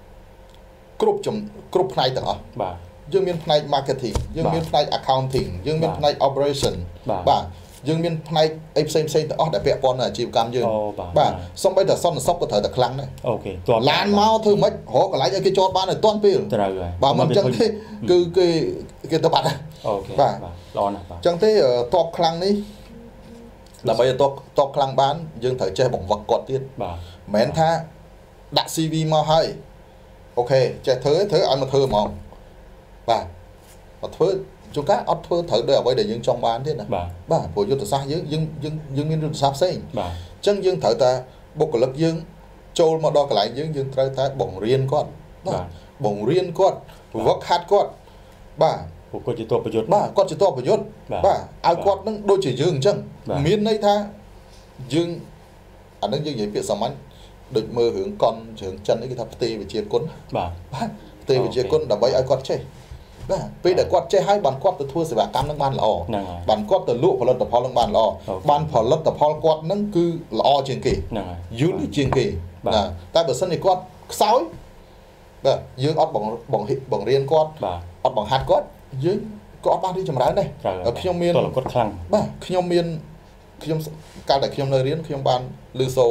គ្រប់ផ្នែកទាំងអស់បាទយើងមានផ្នែក marketing យើងមានផ្នែក accounting យើងមានផ្នែក operation បាទយើងមានផ្នែកអីផ្សេងទាំងអស់ដែលពាក់ព័ន្ធនឹងអាជីវកម្មយើងបាទសូម្បីតែសន្តិសុខក៏ត្រូវតែខ្លាំងដែរអូខេឡានមកធ្វើម៉េចរកកន្លែងឲ្យគេចតបានឲ្យទាន់ពេលត្រូវហើយបាទមិនអញ្ចឹងទេគឺគេទៅបាត់អូខេបាទល្អណាស់បាទអញ្ចឹងទេតបខ្លាំងនេះដើម្បីឲ្យតបខ្លាំងបានយើងត្រូវចេះបង្វឹកគាត់ទៀតបាទមិនមែនថាដាក់ CV មកហើយអូខេចេះធ្វើឲ្យមកធ្វើហ្មងបាទមកធ្វើជួនកាលអត់ធ្វើត្រូវដោយអ្វីដែលយើងចង់បានទៀតណាបាទព្រោះយុទ្ធសាស្ត្រយើងមានយុទ្ធសាស្ត្រផ្សេងបាទអញ្ចឹងយើងត្រូវតែបុគ្គលិកយើងចូលមកដល់កន្លែងយើងត្រូវតែបង្រៀនគាត់បាទបង្រៀនគាត់វឹកហាត់គាត់បាទពួកគាត់ជាតបប្រយុទ្ធបាទគាត់ជាតបប្រយុទ្ធបាទឲ្យគាត់នឹងដូចជាយើងអញ្ចឹងមានន័យថាយើងអានឹងយើងនិយាយពាក្យសាមញ្ញដូចមើលរឿងកុនរឿងចិននេះគេថាផ្ទេវិជាគុណបាទផ្ទេវិជាគុណដើម្បីឲ្យគាត់ចេះបាទពេលដែលគាត់ចេះហើយបានគាត់ទៅធ្វើសេវាកម្មនឹងបានល្អបានគាត់ទៅលក់ផលិតផលនឹងបានល្អបានផលិតផលគាត់នឹងគឺល្អជាងគេហ្នឹងហើយយូរជាងគេណាតែបើសិនជាគាត់ខ្សោយបាទយើងអត់បង្រៀនគាត់អត់បង្ហាត់គាត់យើងក៏អត់បានរីចម្រើនដែរខ្ញុំមានគាត់ខ្លាំងបាទខ្ញុំកាលតែខ្ញុំនៅរៀនខ្ញុំបានឮសូ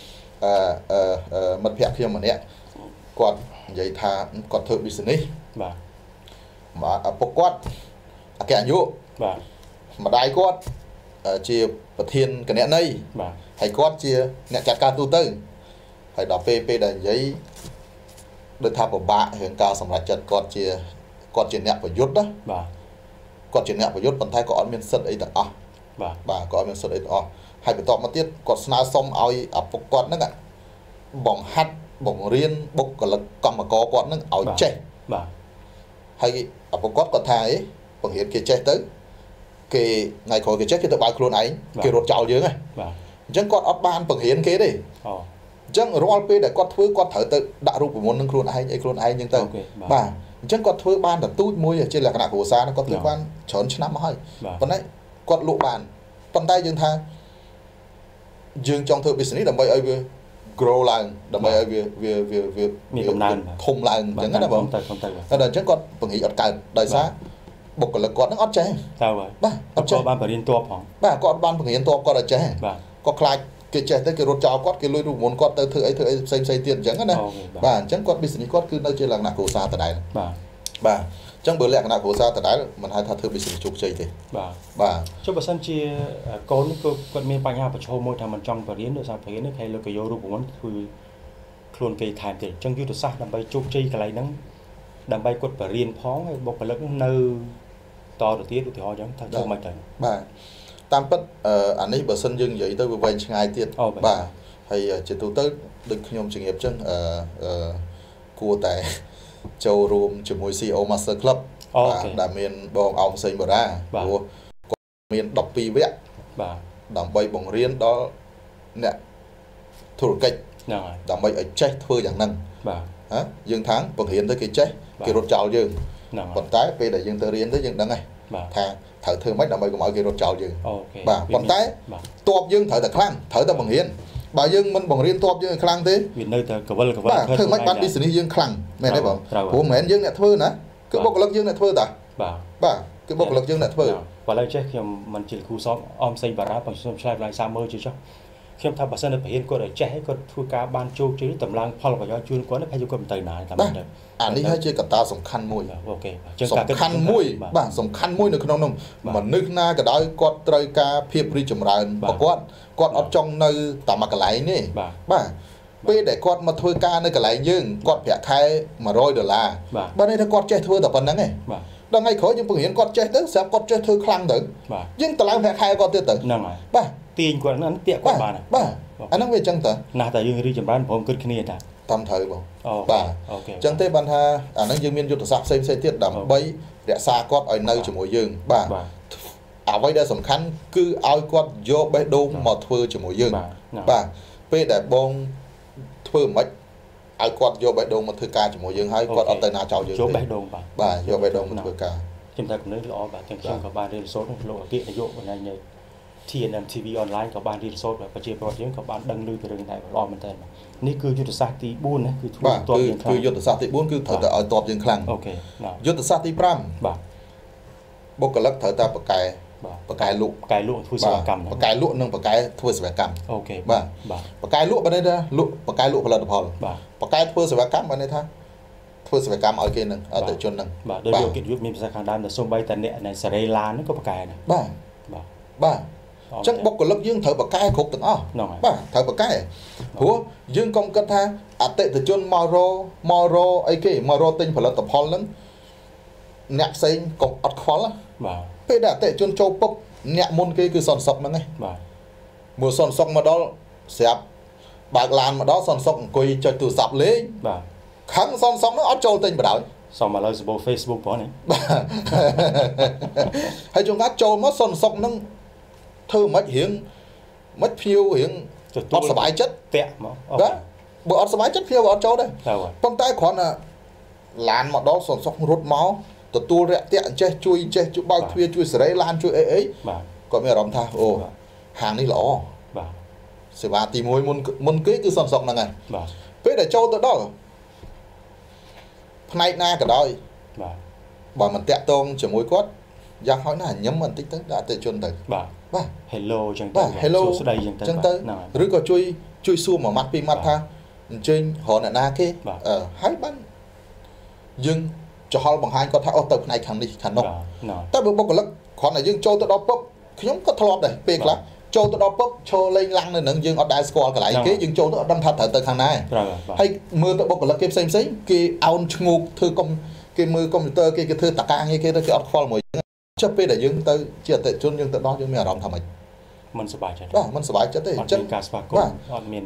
មិត្តភក្តិខ្ញុំម្នាក់គាត់និយាយថាគាត់ធ្វើ business បាទឪពុកគាត់អគ្គនាយកបាទម្ដាយគាត់ជាប្រធានគណនេយ្យបាទហើយគាត់ជាអ្នកចាត់ការទូទៅហើយដល់ពេលដែលនិយាយដូចថាពិបាករឿងការសម្រេចចិត្តគាត់ជាអ្នកប្រយុទ្ធណាបាទគាត់ជាអ្នកប្រយុទ្ធប៉ុន្តែក៏អត់មានសិទ្ធិអីទាំងអស់បាទក៏អត់មានសិទ្ធិអីទាំងអស់ហើយបន្តមកទៀតគាត់ស្នើសុំឲ្យឪពុកគាត់ហ្នឹងបង្ហាត់បង្រៀនបុគ្គលិកកម្មករគាត់ហ្នឹងឲ្យចេះបាទហើយឪពុកគាត់គាត់ថាអីបង្រៀនគេចេះទៅគេថ្ងៃក្រោយគេចេះគេទៅបើកខ្លួនឯងគេរត់ចោលយើងហ្នឹងបាទអញ្ចឹងគាត់អត់បានបង្រៀនគេទេអញ្ចឹងរាល់ពេលដែលគាត់ធ្វើគាត់ត្រូវទៅដាក់រូបមន្តនឹងខ្លួនឯងអីខ្លួនឯងអញ្ចឹងទៅបាទអញ្ចឹងគាត់ធ្វើបានតែទូចមួយជាលក្ខណៈគ្រួសារគាត់ធ្វើបានច្រើនឆ្នាំមកហើយប៉ុន្តែគាត់លក់បានប៉ុន្តែយើងថាយើងចង់ធ្វើ business ដើម្បីឲ្យវា grow ឡើងដើម្បីឲ្យវាមានកំណើនធំឡើងអញ្ចឹងណាបងតែដល់អញ្ចឹងគាត់បង្រៀនអត់កើតដោយសារបុគ្គលិកគាត់នឹងអត់ចេះទៅហើយបាទអត់ចេះបានបរិញ្ញាតបផងបាទគាត់បានបង្រៀនតបគាត់អត់ចេះបាទគាត់ខ្លាចគេចេះទៅគេរត់ចោលគាត់គេលួចរូបមន្តគាត់ទៅធ្វើអីផ្សេងទៀតអញ្ចឹងណាបាទអញ្ចឹងគាត់ business គាត់គឺនៅជាលក្ខណៈគ្រួសារដដែលបាទអញ្ចឹងបើលក្ខណៈគ្រួសារដដែលមិនហៅថាធ្វើ business ជោគជ័យទេបាទចុះបើសិនជាកូនគាត់មានបញ្ហាប្រឈមមួយថាមិនចង់បរិញ្ញាដោយសារបរិញ្ញានេះហើយលោកក៏យករូបមន្តធ្វើខ្លួនគេថែមទៀតអញ្ចឹងយុទ្ធសាស្ត្រដើម្បីជោគជ័យកន្លែងហ្នឹងដើម្បីគាត់បរិញ្ញាផងហើយបុគ្គលិកនៅតទៅទៀតឧទាហរណ៍អញ្ចឹងថាធ្វើមិនទៅបាទ tam bất anh ấy bờ sân dương vậy tới về ngày tiệt bà hay chỉ tôi tới được nhom chuyên nghiệp chứ cua tại châu room chỉ môi CEO Master Club đã miền bong ông xây mở ra của miền đọc pi vẽ đầm bay bóng riêng đó nè thủ kịch đầm bay ở chết thưa dạng năng dương tháng bằng hiện tới cái chết cái rốt trào dương còn tái về để dương tới riêng tới dương đằng này thà thở thưa mấy đầm bay của mọi cái rốt trào dương bà còn tái tuột dương thở thật khang thở ta bằng hiện bà dương mình bằng riêng tuột dương khang thế bà thưa mấy bạn business dương khang mẹ đấy bảo của mẹ dương nè thưa nữa cứ bốc lực dương nè thưa ta bà cứ bốc lực dương nè thưa và lại chết khi mình chỉ khu xóm om xây bà ra bằng xóm sai lại xa mơ chứ cho khi mà thằng bà sinh được hiện có để chết có thua cá ban châu chứ tầm lang phao là do chuyên quá nó phải dùng cầm tay này tầm này anh đi hay chơi cả ta sòng khăn môi sòng khăn môi bà sòng khăn môi được không nông mà nước na cái đó có trời cá phiệp đi chậm lại bà con ở trong nơi tạm mà cái lại nè bà bây để con mà thôi ca nơi cái lại nhưng con phải khai mà rồi được là bà đây là con chơi thua tập phần đó này đang ngay khó nhưng phương hiện con chơi tới sẽ con chơi thưa khăn tử nhưng tao làm phải khai con tiêu tử bà tiền của nó tiện của bà này bà anh nói về chân tử nào tại dương đi chậm bánผม ขึ้น គ្នាta tam thời bảo bà chân thế ban ha anh nói dương miên vô tập xem tiết đầm bay để xa con ở nơi chỉ mùi dương bà vậy đây sầm khăn cứ ao con vô bé đôn mà thưa chỉ mùi dương bà về để bông thưa mấy ai con vô bé đôn mà thưa ca chỉ mùi dương hay con ở tay nào chào dương chỗ bé đôn bà vô bé đôn mà thưa ca chúng ta cũng nói rõ bà chẳng chung các bạn đi số lộ kiện này dụ này nhảy TNM TV online các bạn đi số và chia sẻ các bạn đăng lưu từ đường này lo mình tênนี่คือยุทธศาสตร์ที่4นะคือตัวยิงครั้งคือยุทธศาสตร์ที่4คือเถิดแต่เอาตัวยิงครั้งยุทธศาสตร์ที่5บุคลิกเถิดแต่ประกายลุทุสวกรรมประกายลุนึงประกายทุสวกรรมโอเคประกายลุบันนี้นะลุประกายลุผลิตภัณฑ์ประกายทุสวกรรมบันนี้ท่าทุสวกรรมเอาเกณฑ์นึงเอาแต่จนนึงโดยกิจยุทธมีภาษาคำดามแต่ส่งใบแต่เนี่ยในสเรลานนั่นก็ประกายนะบ้าจังบกลกยื่นเถอะปากกายขบตึงอ้อบ้าเถอะปากกายหัวยื่นกองกันท่าอัตเตตจนมอโรไอ้กี่มอโรติงผลิตภัณฑ์นั้นเนี่ยเซ็งกองอัดควันละไปด่าเตจนโจปุ๊บเนี่ยมุนกี่คือสอนศกมั้งไงมือสอนศกมาดอเสียบบากลานมาดอสอนศกกุยจะตัวสับเลี้ยครั้งสอนศกนั้นอัดโจติงไปได้สอนมาเลยบน Facebook ป่ะเนี่ยให้จงกัดโจมาสอนศกนั้นthơ mất hiện mất phiêu hiện ọt sờ bãi chất đó bữa ọt sờ bãi chất phiêu ọt châu đây con tay khoan là làn mà đó sòn sóc rút máu tụt tua rẽ tẹn che chui bao thuê chui sấy lan chui ấy có mẹ rắm tha hàng này lỏ sẽ bà tìm môi môn kế cứ sòn sóc là ngày thế để châu tới đó này na cả đôi bà mình tẹt tông chỉ môi quất giang hỏi là nhấm mình tích tới đã tới chôn tới hello chẳng tới rồi có chui xua mà mặt pi mặt tha trên họ là na kia hai ban nhưng cho họ bằng hai có thao tập này khẳng đi khẳng nông ta bước bốc lực còn là dương châu tới đó bốc nhóm có thọt này bê lá châu tới đó bốc cho lên lăng này nâng dương ở đại square cái lại kế dương châu tới đâm thật tới khẳng này hay mưa tới bốc lực kiếm xem xí cái ao ngục thư công cái mưa computer cái thư tạc ca như kia đó cái art fall mùi chấp bây giờ dương tới chia tới chôn dương tới đó dương mẹ rồng thầm ấy มันสบายใจมันสบายใจได้จังการสปาโกมีน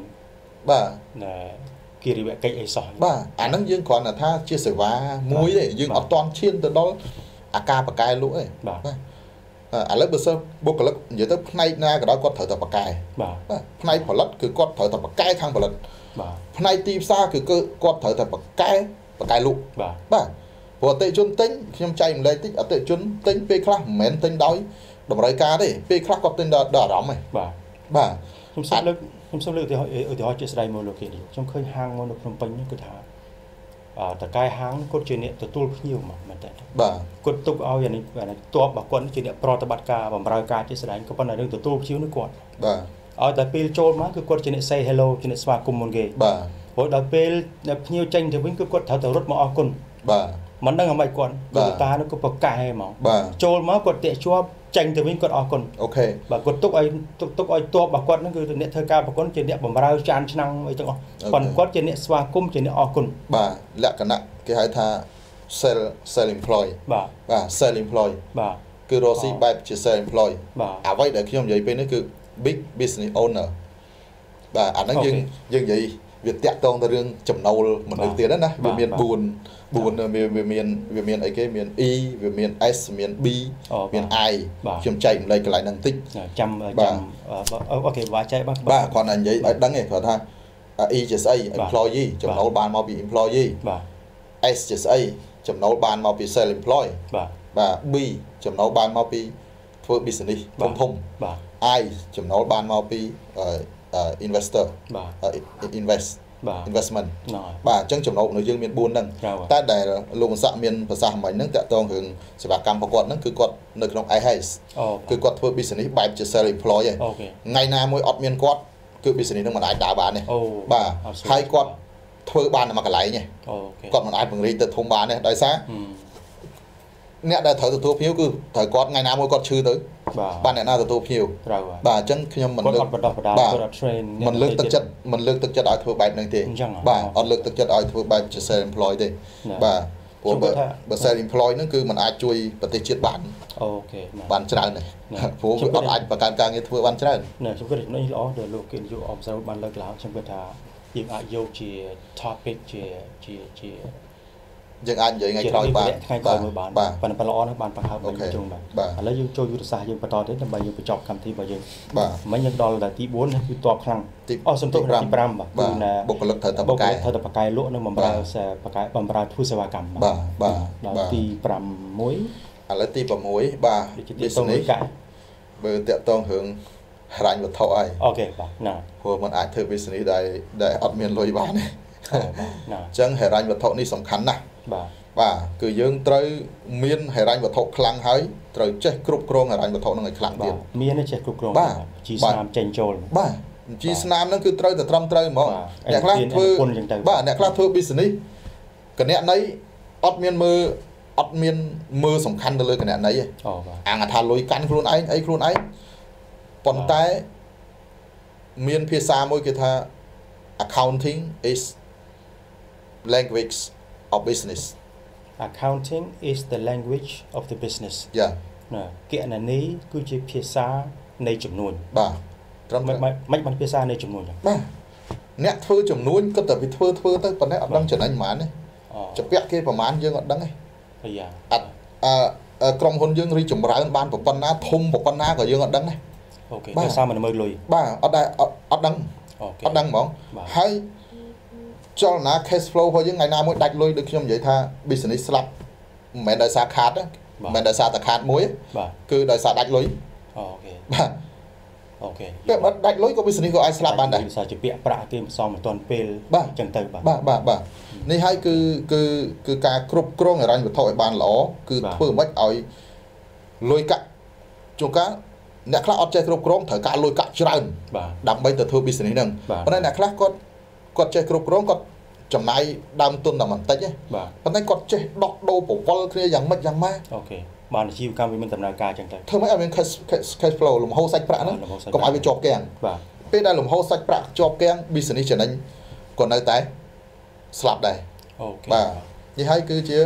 กีรีเวกไอ้สอนอันนั้นยังก่อนนะถ้าเชื่อเสว่ามุ้ยเลยยังเอาตอนเชียนตัวđóอาการปากกายรู้เลยอันแล้วเบอร์เซอร์บุกแล้วเดี๋ยวต้องในหน้าก็ได้ก็เถิดแต่ปากกายในผลัดคือก็เถิดแต่ปากกายทางผลัดในตีซ่าคือก็เถิดแต่ปากกายรู้พอเตะจนติ้งยำใจมันเลยติ้งเตะจนติ้งไปคลาเหม็นติ้งด้อยดมรายการดิปีคลักก็เป็นดอร้องไหมบ่าผมสับลึกที่เขาจะแสดงโมโลเกดิผมเคยห่างโมโลพรมปัญญ์ก็ท่าแต่กายห่างก็เจเนตตัวตู้ขี้มามันแต่ก็ตุกเอาอย่างนี้ตัวแบบคนเจเนตปรตบัตรกาแบบรายการจะแสดงก็เป็นเรื่องตัวตู้ขี้นึกก่อนแต่ปีโจมมาคือกดเจเนตเซฮัลโหลเจเนตสวากุมมนเกย์พอแต่ปีขี้จังจะวิ่งก็กดแถวรถมาออกคนมันนั่งทำไมก่อนตัวตาnóก็ปากกายมั้งโจมมากดเตะชัวtranh từ bên con ở con, và con túc ấy tua bà con nó cứ từ nét thơ ca bà con trên nét bầm rau chan năng ấy chẳng còn con trên nét xoa cung trên nét ở con, bà lạ cái nặng cái hai tha sell employ, bà sell employ, bà គឺរស់ស៊ីបែបជា self employ អ្វីដែលខ្ញុំនិយាយពេលនេះគឺ big business owner បាទអាហ្នឹងយើងនិយាយវាតាក់ទងទៅរឿងចំណូលមនុស្សទៀតណាវាមាន4វាមានអីគេមាន E វាមាន S មាន B មាន I ខ្ញុំចែកម្លេចកន្លែងហ្នឹងបន្តិចចាំអូខេបាទចែកបាទបាទគ្រាន់តែនិយាយឲ្យដឹងឯងគាត់ថា E ជាស្អី employee ចំណូលបានមកពី employee បាទ S ជាស្អីចំណូលបានមកពី self employ បាទ B ចំណូលបានមកពីធ្វើ business ធំបាទ I ចំណូលបានមកពីinvestor បាទ investment បាទអញ្ចឹងចំណូលរបស់យើងមាន4ហ្នឹងតែដែលលោកវង្ស័កមានប្រសាសន៍មិញហ្នឹងតាក់ទងរឿងសេវាកម្មរបស់គាត់ហ្នឹងគឺគាត់នៅក្នុង IHS គឺគាត់ធ្វើ business បែបជា self employ ឯងថ្ងៃណាមួយអត់មានគាត់គឺ business ហ្នឹងមិនអាចដើរបានទេបាទហើយគាត់ធ្វើបានតែមួយកន្លែងទេគាត់មិនអាចពង្រីកទៅធំបានទេដោយសារអ្នកដែលត្រូវទទួលភ្ញៀវគឺត្រូវគាត់ថ្ងៃណាមួយគាត់ឈឺទៅបាទអ្នកណាទទួលភ្ញៀវបាទអញ្ចឹងខ្ញុំមិនលើកគាត់បណ្ដោះបណ្ដាលគាត់ train មិនលើកទឹកចិត្តឲ្យធ្វើបែបហ្នឹងទេបាទអត់លើកទឹកចិត្តឲ្យធ្វើបែបជា self employ ទេបាទព្រោះបើ self employ ហ្នឹងគឺมันអាចជួយប្រទេសជាតិបានអូខេបានច្រើនទេព្រោះវាអត់អាចបង្កើនការងារធ្វើបានច្រើនខ្ញុំគិតថានេះល្អដែលលោកគេយកអមស្រូវបានលើកឡើងខ្ញុំគិតថាយើងអាចយកជា topic ជាយើងអាចនិយាយថ្ងៃក្រោយបានថ្ងៃក្រោយមួយបានប៉ុន្តែល្អណាស់បានបង្ហើបមិញជុំបាទឥឡូវយើងចូលយុទ្ធសាស្ត្រយើងបន្តទៀតដើម្បីយើងបញ្ចប់កម្មវិធីរបស់យើងបាទមិញយើងដល់ដល់ទី4គឺតបខ្លាំងសំទោសទី5បាទគឺណាបុគ្គលិកត្រូវតែបកកែលក់និងបម្រើបម្រើធ្វើសេវាកម្មបាទដល់ទី5មួយឥឡូវទី6បាទ business បើតាក់ទងរឿងហិរញ្ញវត្ថុហើយអូខេបាទណាព្រោះมันអាចធ្វើ business ដែលអត់មានលុយបានទេអញ្ចឹងហិរញ្ញវត្ថុនេះសំខាន់ណាស់បាទគឺយើងត្រូវមានហិរញ្ញវត្ថុខ្លាំងហើយត្រូវចេះគ្រប់គ្រងហិរញ្ញវត្ថុនឹងឲ្យខ្លាំងទៀតមានចេះគ្រប់គ្រងជីស្នាមចេញចូលបាទជីស្នាមហ្នឹងគឺត្រូវតែត្រឹមត្រូវហ្មងអ្នកខ្លះធ្វើបាទអ្នកខ្លះធ្វើ business គណនេយ្យអត់មានមើលសំខាន់ទៅលើគណនេយ្យទេអាងថាលុយកាន់ខ្លួនឯងអីខ្លួនឯងប៉ុន្តែមានភាសាមួយគេថា accounting is language of business accounting is the language of the business យ៉ាណាគណនេយ្យគឺជាភាសានៃចំនួនបាទត្រឹមមិនបានភាសានៃចំនួនបាទអ្នកធ្វើចំនួនគាត់តែវាធ្វើទៅប៉ុន្តែអត់ដឹងចំណេញប៉ុន្មានទេចពាក់គេប្រហែលយើងអត់ដឹងទេយ៉ាអត់ក្រុមហ៊ុនយើងរីចម្រើនបានប៉ុណ្ណាធំប៉ុណ្ណាក៏យើងអត់ដឹងដែរអូខេដោយសារមិនមើលលុយបាទអត់ដឹងអត់ដឹងហ្មងហើយចលនា cash flow របស់យើងថ្ងៃណាមួយដាច់លុយដូចខ្ញុំនិយាយថា business ស្លាប់មិនមែនដោយសារខាតទេមិនមែនដោយសារតែខាតមួយគឺដោយសារដាច់លុយអូខេបាទអូខេពេលបាត់ដាច់លុយក៏ business ក៏អាចស្លាប់បានដែរដោយសារជាពាក្យប្រាក់គេមិនសមមិនទាន់ពេលអញ្ចឹងទៅបាទនេះហើយគឺការគ្រប់គ្រងហិរញ្ញវត្ថុឲ្យបានល្អគឺធ្វើមិនឲ្យលុយកាក់ជួនកាលអ្នកខ្លះអត់ចេះគ្រប់គ្រងត្រូវការលុយកាក់ច្រើនដើម្បីទៅធ្វើ business ហ្នឹងប៉ុន្តែអ្នកខ្លះគាត់ចេះគ្រប់គ្រងគាត់ចំណាយដើមទុនតែបន្តិចទេប៉ុន្តែគាត់ចេះដោះដូរប្រវល់គ្នាយ៉ាងម៉េចយ៉ាងម៉ាអូខេបានអាជីវកម្មវាមានដំណើរការចឹងទៅធ្វើម៉េចឲ្យមាន cash flow លំហូរសាច់ប្រាក់ហ្នឹងកុំឲ្យវាជាប់គាំងបាទពេលដែលលំហូរសាច់ប្រាក់ជាប់គាំង business ចំណេញក៏នៅតែស្លាប់ដែរអូខេបាទនេះហើយគឺជា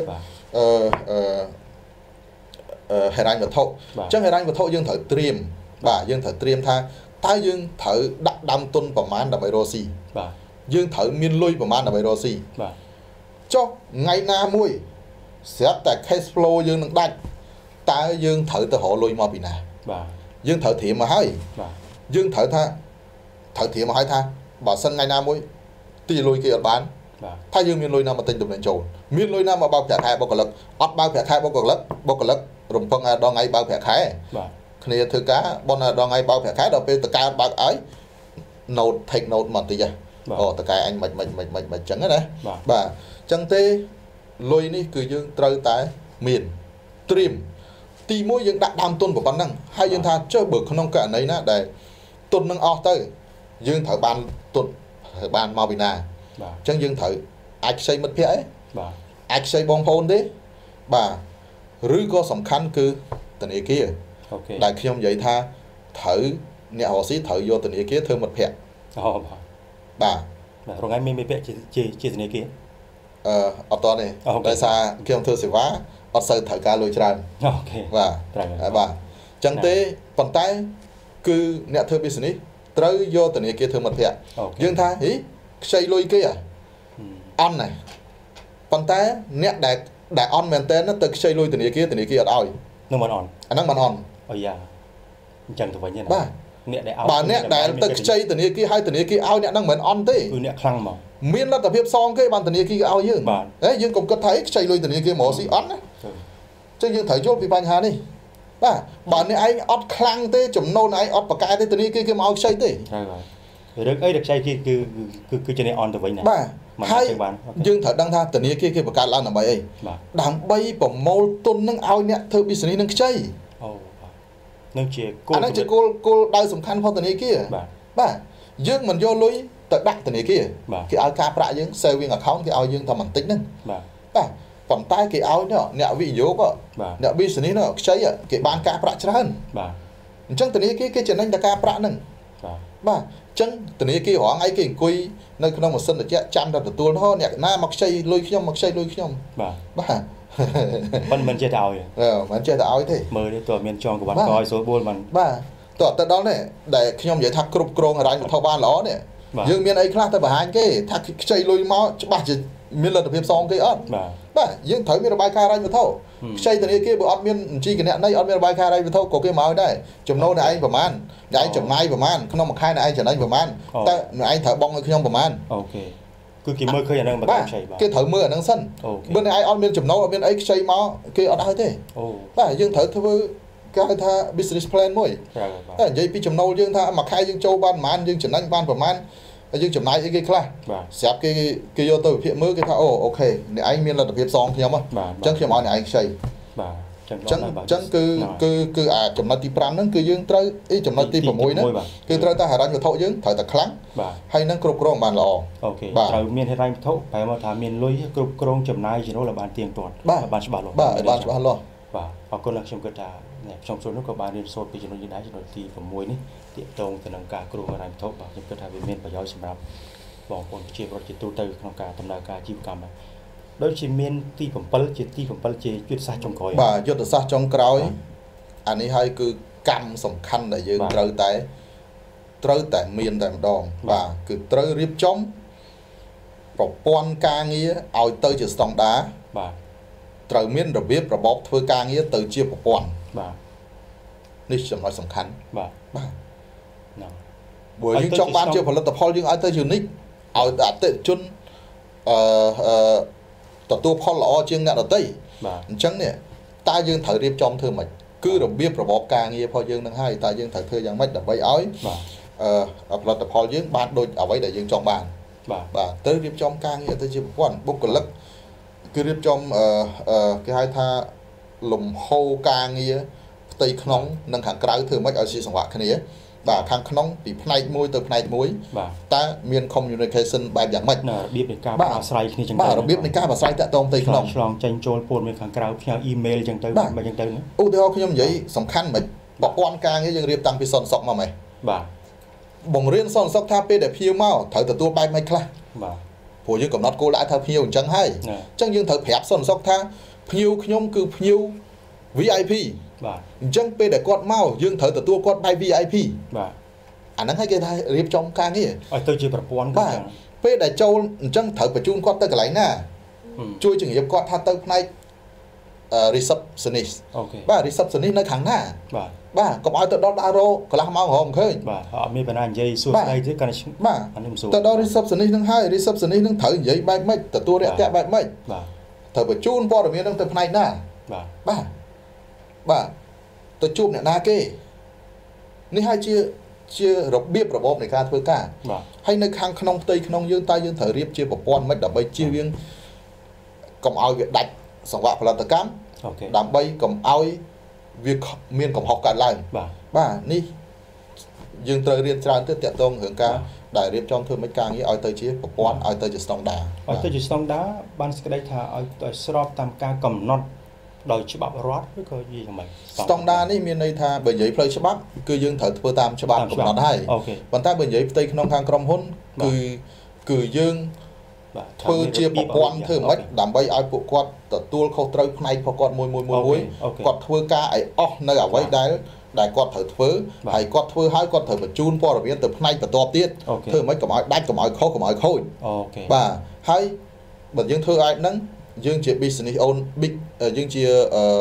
ហិរញ្ញវត្ថុអញ្ចឹងហិរញ្ញវត្ថុយើងត្រូវត្រៀមបាទយើងត្រូវត្រៀមថាតើយើងត្រូវដាក់ដើមទុនប្រមាណដើម្បីរកស៊ីបាទយើងត្រូវមានលុយប្រមាណដើម្បីរកស៊ីបាទចុះថ្ងៃណាមួយស្រាប់តែ cash flow យើងនឹងដាច់តើយើងត្រូវទៅរកលុយមកពីណាបាទយើងត្រូវត្រៀមមកហើយបាទយើងត្រូវត្រៀមមកហើយថាបើសិនថ្ងៃណាមួយទីលុយគេអត់បានបាទថាយើងមានលុយណាមកទិញតំណែងចូលមានលុយណាមកបើកប្រាក់ខែបុគ្គលិកអត់បើកប្រាក់ខែបុគ្គលិករំពឹងដល់ថ្ងៃបើកប្រាក់ខែបាទគ្នាធ្វើការបនដល់ថ្ងៃបើកប្រាក់ខែដល់ពេលតកែបើកឲ្យ note take note មកតិចអូតកែអញមិនចឹងណាបាទចឹងទេលុយនេះគឺយើងត្រូវតែមានត្រៀមទី1យើងដាក់ដើមទុនប៉ុណ្ណឹងហើយយើងថាចុះបើក្នុងករណីណាដែលទុននឹងអស់ទៅយើងត្រូវបានទុនបានមកពីណាបាទចឹងយើងត្រូវអាចខ្ចីមិត្តភ័ក្តិអីបាទអាចខ្ចីបងប្អូនទេបាទឬក៏សំខាន់គឺធនាគារអូខេដែលខ្ញុំនិយាយថាត្រូវអ្នករកស៊ីត្រូវយកធនាគារធ្វើមិត្តភ័ក្តិអូបាទរងថ្ងៃមានមិត្តភ័ក្តិជាធនាគារអត់តទេដោយសារខ្ញុំធ្វើសេវាអត់សូវត្រូវការលុយច្រើនអូខេបាទបាទចឹងទេប៉ុន្តែគឺអ្នកធ្វើ business ត្រូវយកធនាគារធ្វើមិត្តភក្តិយើងថាហីខ្ចីលុយគេអន់ណាប៉ុន្តែអ្នកដែលអន់មែនតើទៅខ្ចីលុយធនាគារអត់ឲ្យនឹងមិនអន់អាហ្នឹងមិនអន់អូយ៉ាអញ្ចឹងទៅវិញណាបាទអ្នកដែលឲ្យបាទអ្នកដែលទៅខ្ចីធនាគារឲ្យធនាគារឲ្យអ្នកហ្នឹងមិនអន់ទេគឺអ្នកខ្លាំងមកមានលទ្ធភាពសងគេបានធនាគារឲ្យយើងហើយយើងកុំគិតថាខ្ចីលុយធនាគារមកស៊ីអន់ណាចឹងយើងត្រូវយល់ពីបញ្ហានេះបាទបើអ្នកឯងអត់ខ្លាំងទេចំណូលឯងអត់បកកែទេធនាគារគេមកឲ្យខ្ចីទេត្រូវហើយរឿងអីដែលខ្ចីគេគឺជាអ្នកអន់ទៅវិញណាបាទហើយយើងត្រូវដឹងថាធនាគារគេបង្កើតឡើងដើម្បីអីដើម្បីប្រមូលទុននឹងឲ្យអ្នកធ្វើ business នឹងខ្ចីអូនឹងជាគោលអានឹងជាគោលដៅសំខាន់របស់ធនាគារបាទយើងមិនយកលុយទៅដាក់ធនាគារគេឲ្យការប្រាក់យើង saving account គេឲ្យយើងតែបន្តិចហ្នឹងបាទប៉ុន្តែគេឲ្យអ្នកវិនិយោគអ្នក business នោះខ្ចីគេបានការប្រាក់ច្រើនបាទអញ្ចឹងធនាគារគេចំណេញតែការប្រាក់ហ្នឹងបាទអញ្ចឹងធនាគាររងឯងគេអង្គុយនៅក្នុងម៉ាស៊ីនត្រជាក់ចាំតែទទួលអ្នកណាមកខ្ចីលុយខ្ញុំបាទមិនចេះតែឲ្យមិនចេះតែឲ្យទេមើលនេះតើមានចងកវ៉ាន់កឲ្យសូលបួលមិនបាទតើដល់នេះដែលខ្ញុំនិយាយថាគ្រប់គ្រងហិរញ្ញវត្ថុបានល្អនេះយើងមានអីខ្លះទៅបង្ហាញគេថាខ្ចីលុយមកច្បាស់ជាមានលទ្ធភាពសងគេអត់បាទយើងត្រូវមានរបាយការណ៍ហិរញ្ញវត្ថុខ្ចីធនាគារបើអត់មានបញ្ជីគណនេយ្យអត់មានរបាយការណ៍ហិរញ្ញវត្ថុក៏គេមកឲ្យដែរចំណូលអ្នកឯងប្រមាណអ្នកឯងចំណាយប្រមាណក្នុងមួយខែអ្នកឯងចំណេញប្រមាណតែអ្នកឯងត្រូវបង់ឲ្យខ្ញុំប្រមាណអូខេគឺគេមើលឃើញអានឹងបន្តខ្ចីបាទគេត្រូវមើលអានឹងសិនបើអ្នកឯងអត់មានចំណូលអត់មានអីខ្ចីមកគេអត់ឲ្យទេបាទយើងត្រូវធ្វើគេហៅថា business plan មួយតែនិយាយពីចំណូលយើងថាមួយខែយើងចូលបានប្រមាណយើងចំណេញបានប្រមាណហើយយើងចំណាយអីគេខ្លះស្រាប់គេយកទៅវិភាគមើលគេថាអូខេអ្នកឯងមានលទ្ធភាពសងខ្ញុំអញ្ចឹងខ្ញុំឲ្យអ្នកឯងខ្ចីបាទអញ្ចឹងគឺអាចំណុចទី5ហ្នឹងគឺយើងត្រូវចំណុចទី6ហ្នឹងគឺត្រូវតែហិរញ្ញវត្ថុយើងត្រូវតែខ្លាំងហើយនឹងគ្រប់គ្រងបានល្អអូខេត្រូវមានហិរញ្ញវត្ថុបែរមកថាមានលុយគ្រប់គ្រងចំណាយចំណូលឲ្យបានទៀងទាត់បានច្បាស់លាស់បាទបានច្បាស់លាស់បាទអរគុណដល់ខ្ញុំគិតថាខ្ញុំចូលនោះក៏បានរៀនសូត្រពីចំណុចនេះដែរចំណុចទី6នេះទាក់ទងទៅនឹងការគ្រោះហិរញ្ញវត្ថុបាទខ្ញុំគិតថាវាមានប្រយោជន៍សម្រាប់បងប្អូនប្រជាពលរដ្ឋជាទូទៅក្នុងការដំណើរការអាជីវកម្មដូចជាមានទី7ជាយុទ្ធសាស្ត្រចុងក្រោយបាទយុទ្ធសាស្ត្រចុងក្រោយអានេះហើយគឺកម្មសំខាន់ដែលយើងត្រូវតែមានតែម្ដងបាទគឺត្រូវរៀបចំប្រព័ន្ធការងារឲ្យទៅជាស្តង់ដារបាទត្រូវមានរបៀបរបបធ្វើការងារទៅជាប្រព័ន្ធបាទនេះចំណុចសំខាន់បាទបើយើងចង់បានជាផលិតផលយើងឲ្យទៅ unique ឲ្យអតិថិជនទទួលផលល្អជាងអ្នកដទៃអញ្ចឹងនេះតើយើងត្រូវរៀបចំធ្វើម៉េចគឺរបៀបរបបការងាររបស់យើងនឹងហើយតើយើងត្រូវធ្វើយ៉ាងម៉េចដើម្បីឲ្យផលិតផលយើងបានដូចអ្វីដែលយើងចង់បានបាទទៅរៀបចំការងារទៅជាប្រព័ន្ធបុគ្គលិកគឺរៀបចំគេហៅថាលំហូរការងារផ្ទៃក្នុងនិងខាងក្រៅធ្វើម៉េចឲ្យស៊ីសង្វាក់គ្នាបាទខាងក្នុងពីផ្នែកមួយទៅផ្នែកមួយតើមាន communication បែបយ៉ាងម៉េចរបៀបនៃការអាស្រ័យគ្នាចឹងទៅបាទរបៀបនៃការអាស្រ័យតាក់ទងផ្ទៃក្នុងឆ្លងចេញចូលព័ត៌មានខាងក្រៅផ្ញើអ៊ីមែលចឹងទៅមិនចឹងទៅឧទាហរណ៍ខ្ញុំនិយាយសំខាន់មិនប្រព័ន្ធការងារយើងរៀបតាំងពីសន្តិសុខមកម៉េចបាទបង្រៀនសន្តិសុខថាពេលដែលភ្ញៀវមកត្រូវទទួលបែបម៉េចខ្លះបាទព្រោះយើងកំណត់គោលដៅថាភ្ញៀវអញ្ចឹងហើយអញ្ចឹងយើងត្រូវប្រាប់សន្តិសុខថាភ្ញៀវខ្ញុំគឺភ្ញៀវ VIP បាទអញ្ចឹងពេលដែលគាត់មកយើងត្រូវទទួលគាត់បែប VIP បាទអាហ្នឹងហើយគេថារៀបចំការងារឲ្យទៅជាប្រព័ន្ធបាទពេលដែលចូលអញ្ចឹងត្រូវបញ្ជូនគាត់ទៅកន្លែងណាជួយជំរាបគាត់ថាទៅផ្នែកreceptionist អូខេបាទ receptionist នៅខាងណាបាទកុំឲ្យទៅដល់ដើររកន្លះម៉ោងរហូតមិនឃើញបាទអត់មានបណ្ណានិយាយសួរស្ដីទេកាន់តែបាទអានេះមិនសួរទៅដល់ receptionist នឹងហើយ receptionist នឹងត្រូវនិយាយបែបម៉េចទទួលរាក់ទាក់បែបម៉េចបាទត្រូវបញ្ជូនព័ត៌មាននឹងទៅផ្នែកណាបាទទៅជួបអ្នកណាគេនេះហើយជារបៀបរបបនៃការធ្វើការហើយនៅខាងក្នុងផ្ទៃក្នុងយើងតើយើងត្រូវរៀបជាប្រព័ន្ធម៉េចដើម្បីជៀសវាងកុំឲ្យវាដាច់សង្វាក់ផលិតកម្មដើម្បីកុំឲ្យវាមានកំហុសកើតឡើងបាទនេះយើងត្រូវរៀនច្រើនទៅតាក់ទងរឿងការដែលរៀបចំធ្វើម៉េចការងារឲ្យទៅជាប្រព័ន្ធឲ្យទៅជាស្តង់ដារឲ្យទៅជាស្តង់ដារបានសេចក្តីថាឲ្យស្របតាមការកំណត់ដោយច្បាប់រដ្ឋឬក៏យីយ៉ាងម៉េចស្តង់ដារនេះមានន័យថាបើនិយាយផ្លូវច្បាប់គឺយើងត្រូវធ្វើតាមច្បាប់កំណត់ហើយប៉ុន្តែបើនិយាយផ្ទៃក្នុងខាងក្រុមហ៊ុនគឺយើងធ្វើជាប្រព័ន្ធធ្វើមិនដើម្បីឲ្យពួកគាត់ទទួលខុសត្រូវផ្នែករបស់គាត់មួយគាត់ធ្វើការឲ្យអស់នៅអ្វីដែលគាត់ត្រូវធ្វើហើយគាត់ធ្វើហើយគាត់ត្រូវបញ្ជូនព័ត៌មានទៅផ្នែកបន្ទាប់ទៀតធ្វើមិនកុំឲ្យដាច់កុំឲ្យខុសកុំឲ្យខូចបាទហើយបើយើងធ្វើឲ្យហ្នឹងយើងជា business own big យើងជា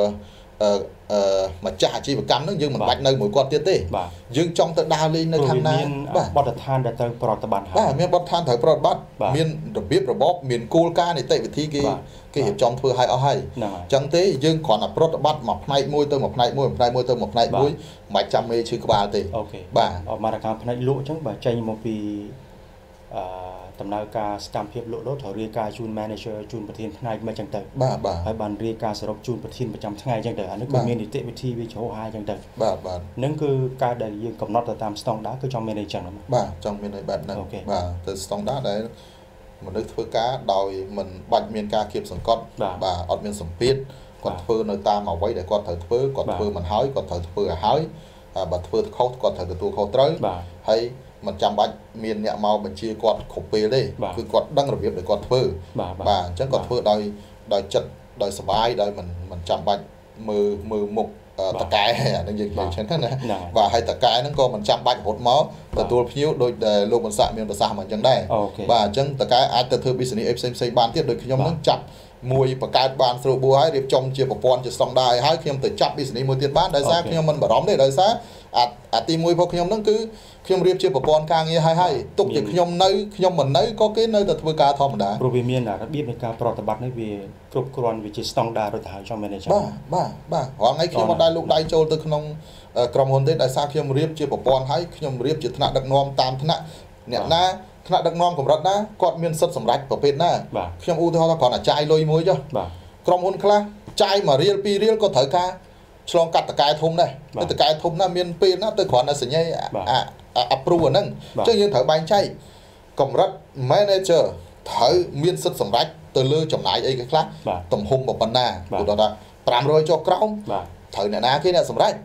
ម្ចាស់អាជីវកម្មហ្នឹងយើងមិនបាច់នៅមួយគាត់ទៀតទេយើងចង់ទៅដើរលេងនៅខាងណាបាទបទដ្ឋានដែលត្រូវប្រតិបត្តិហើយមានបទដ្ឋានត្រូវប្រតិបត្តិមានរបៀបរបបមានគោលការណ៍នីតិវិធីគេរៀបចំធ្វើឲ្យអស់ហើយអញ្ចឹងទេយើងគ្រាន់តែប្រតិបត្តិមួយផ្នែកមួយទៅមួយផ្នែកមួយផ្នែកមួយទៅមួយផ្នែកមួយមិនបាច់ចាំមេឈឺក្បាលទេបាទមារកាផ្នែកលក់អញ្ចឹងបាទចេញមកពីដំណើរការសកម្មភាពលក់ដូរត្រូវរាយការណ៍ជូន manager ជូនប្រធានផ្នែកមិនអញ្ចឹងទៅបាទហើយបានរាយការណ៍សរុបជូនប្រធានប្រចាំថ្ងៃអញ្ចឹងទៅអានេះគឺមាននីតិវិធីវាជ្រោះហើយអញ្ចឹងទៅបាទនឹងគឺការដែលយើងកំណត់ទៅតាមស្តង់ដារគឺចង់មានអីចឹងបាទចង់មានអីបែបហ្នឹងបាទទៅស្តង់ដារដែលមនុស្សធ្វើការដោយមិនបាច់មានការគៀបសង្កត់បាទអត់មានសម្ពាធគាត់ធ្វើនៅតាមអ្វីដែលគាត់ត្រូវធ្វើគាត់ធ្វើមិនហើយគាត់ត្រូវធ្វើឲ្យហើយបើធ្វើខុសគាត់ត្រូវទទួលខុសត្រូវហើយមិនចាំបាច់មានអ្នកមកបញ្ជាគាត់គ្រប់ពេលទេគឺគាត់ដឹងរបៀបដែលគាត់ធ្វើបាទអញ្ចឹងគាត់ធ្វើដោយចិត្តដោយសុបាយដោយមិនចាំបាច់មើលមុខតកែអានឹងយើងនិយាយចឹងណាបាទហើយតកែហ្នឹងក៏មិនចាំបាច់រត់មកទទួលភ្ញៀវដូចដែលលោកវណ្ណស័កមានប្រសាសន៍មកអញ្ចឹងដែរបាទអញ្ចឹងតកែអាចទៅធ្វើ business ផ្សេងបានទៀតដូចខ្ញុំហ្នឹងចាប់មួយបង្កើតបានស្រួលបួរហើយរៀបចំជាប្រព័ន្ធជាស្តង់ដារហើយខ្ញុំទៅចាប់ business មួយទៀតបានដោយសារខ្ញុំមិនបារម្ភទេដោយសារអាទី1របស់ខ្ញុំហ្នឹងគឺខ្ញុំរៀបជាប្រព័ន្ធការងារហើយទុកជាខ្ញុំនៅខ្ញុំមិននៅក៏គេនៅតែធ្វើការធម្មតាព្រោះវាមានរបៀបនៃការប្រតិបត្តិនេះវាគ្រប់គ្រាន់វាជាស្តង់ដារទៅហើយចង់មែនទេចា៎បាទរាល់ថ្ងៃខ្ញុំអត់ដែរលោកដៃចូលទៅក្នុងក្រុមហ៊ុនទេដោយសារខ្ញុំរៀបជាប្រព័ន្ធហើយខ្ញុំរៀបជាថ្នាក់ដឹកនាំតាមថ្នាក់អ្នកណាថ្នាក់ដឹកនាំកម្រិតណាគាត់មានសិទ្ធិសម្រេចប្រភេទណាខ្ញុំឧទាហរណ៍ថាគ្រាន់តែចាយលុយមួយចុះក្រុមហ៊ុនខ្លះចាយ1រៀល2រៀលក៏ត្រូវការឆ្លងកាត់តកែធំដែរតកែធំណាមានពេលណាទៅគ្រាន់តែសញ្ញេapprove ហ្នឹងអញ្ចឹងយើងត្រូវបែងចែកកម្រិត manager ត្រូវមានសិទ្ធិសម្រេចទៅលើចំណាយអីខ្លះទំហំប៉ុណ្ណាឧទាហរណ៍ថា500ចុះក្រោមត្រូវអ្នកណាគេអ្នកសម្រេច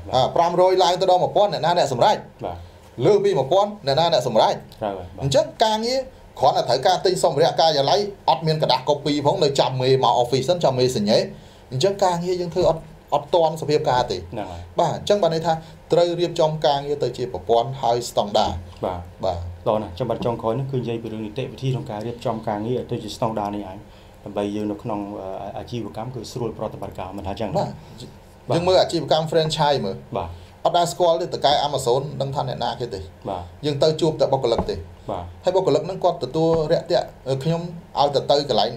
500ឡើងទៅដល់1000អ្នកណាអ្នកសម្រេចលើពី1000អ្នកណាអ្នកសម្រេចអញ្ចឹងការងារគ្រាន់តែត្រូវការទិញសម្ភារៈការិយាល័យអត់មានកដាស់ copy ផងនៅចាំមេមក office សិនចាំមេសញ្ញេអញ្ចឹងការងារយើងធ្វើអត់តាន់សភាពការទេបាទអញ្ចឹងបានន័យថាត្រូវរៀបចំការងារទៅជាប្រព័ន្ធហើយស្តង់ដារបាទដល់ណាចាំបាត់ចុងក្រោយនេះគឺនិយាយពីរឿងនីតិវិធីក្នុងការរៀបចំការងារទៅជាស្តង់ដារនេះឯងដើម្បីយើងនៅក្នុងអាជីវកម្មគឺស្រួលប្រតិបត្តិការមិនថាចឹងបាទយើងមើលអាជីវកម្ម franchise មើលបាទអត់ដែរស្គាល់ទេតកែ Amazon ដឹងថាអ្នកណាគេទេបាទយើងទៅជួបតែបុគ្គលិកទេបាទហើយបុគ្គលិកហ្នឹងគាត់ទទួលរាក់ទាក់ខ្ញុំឲ្យទៅកន្លែង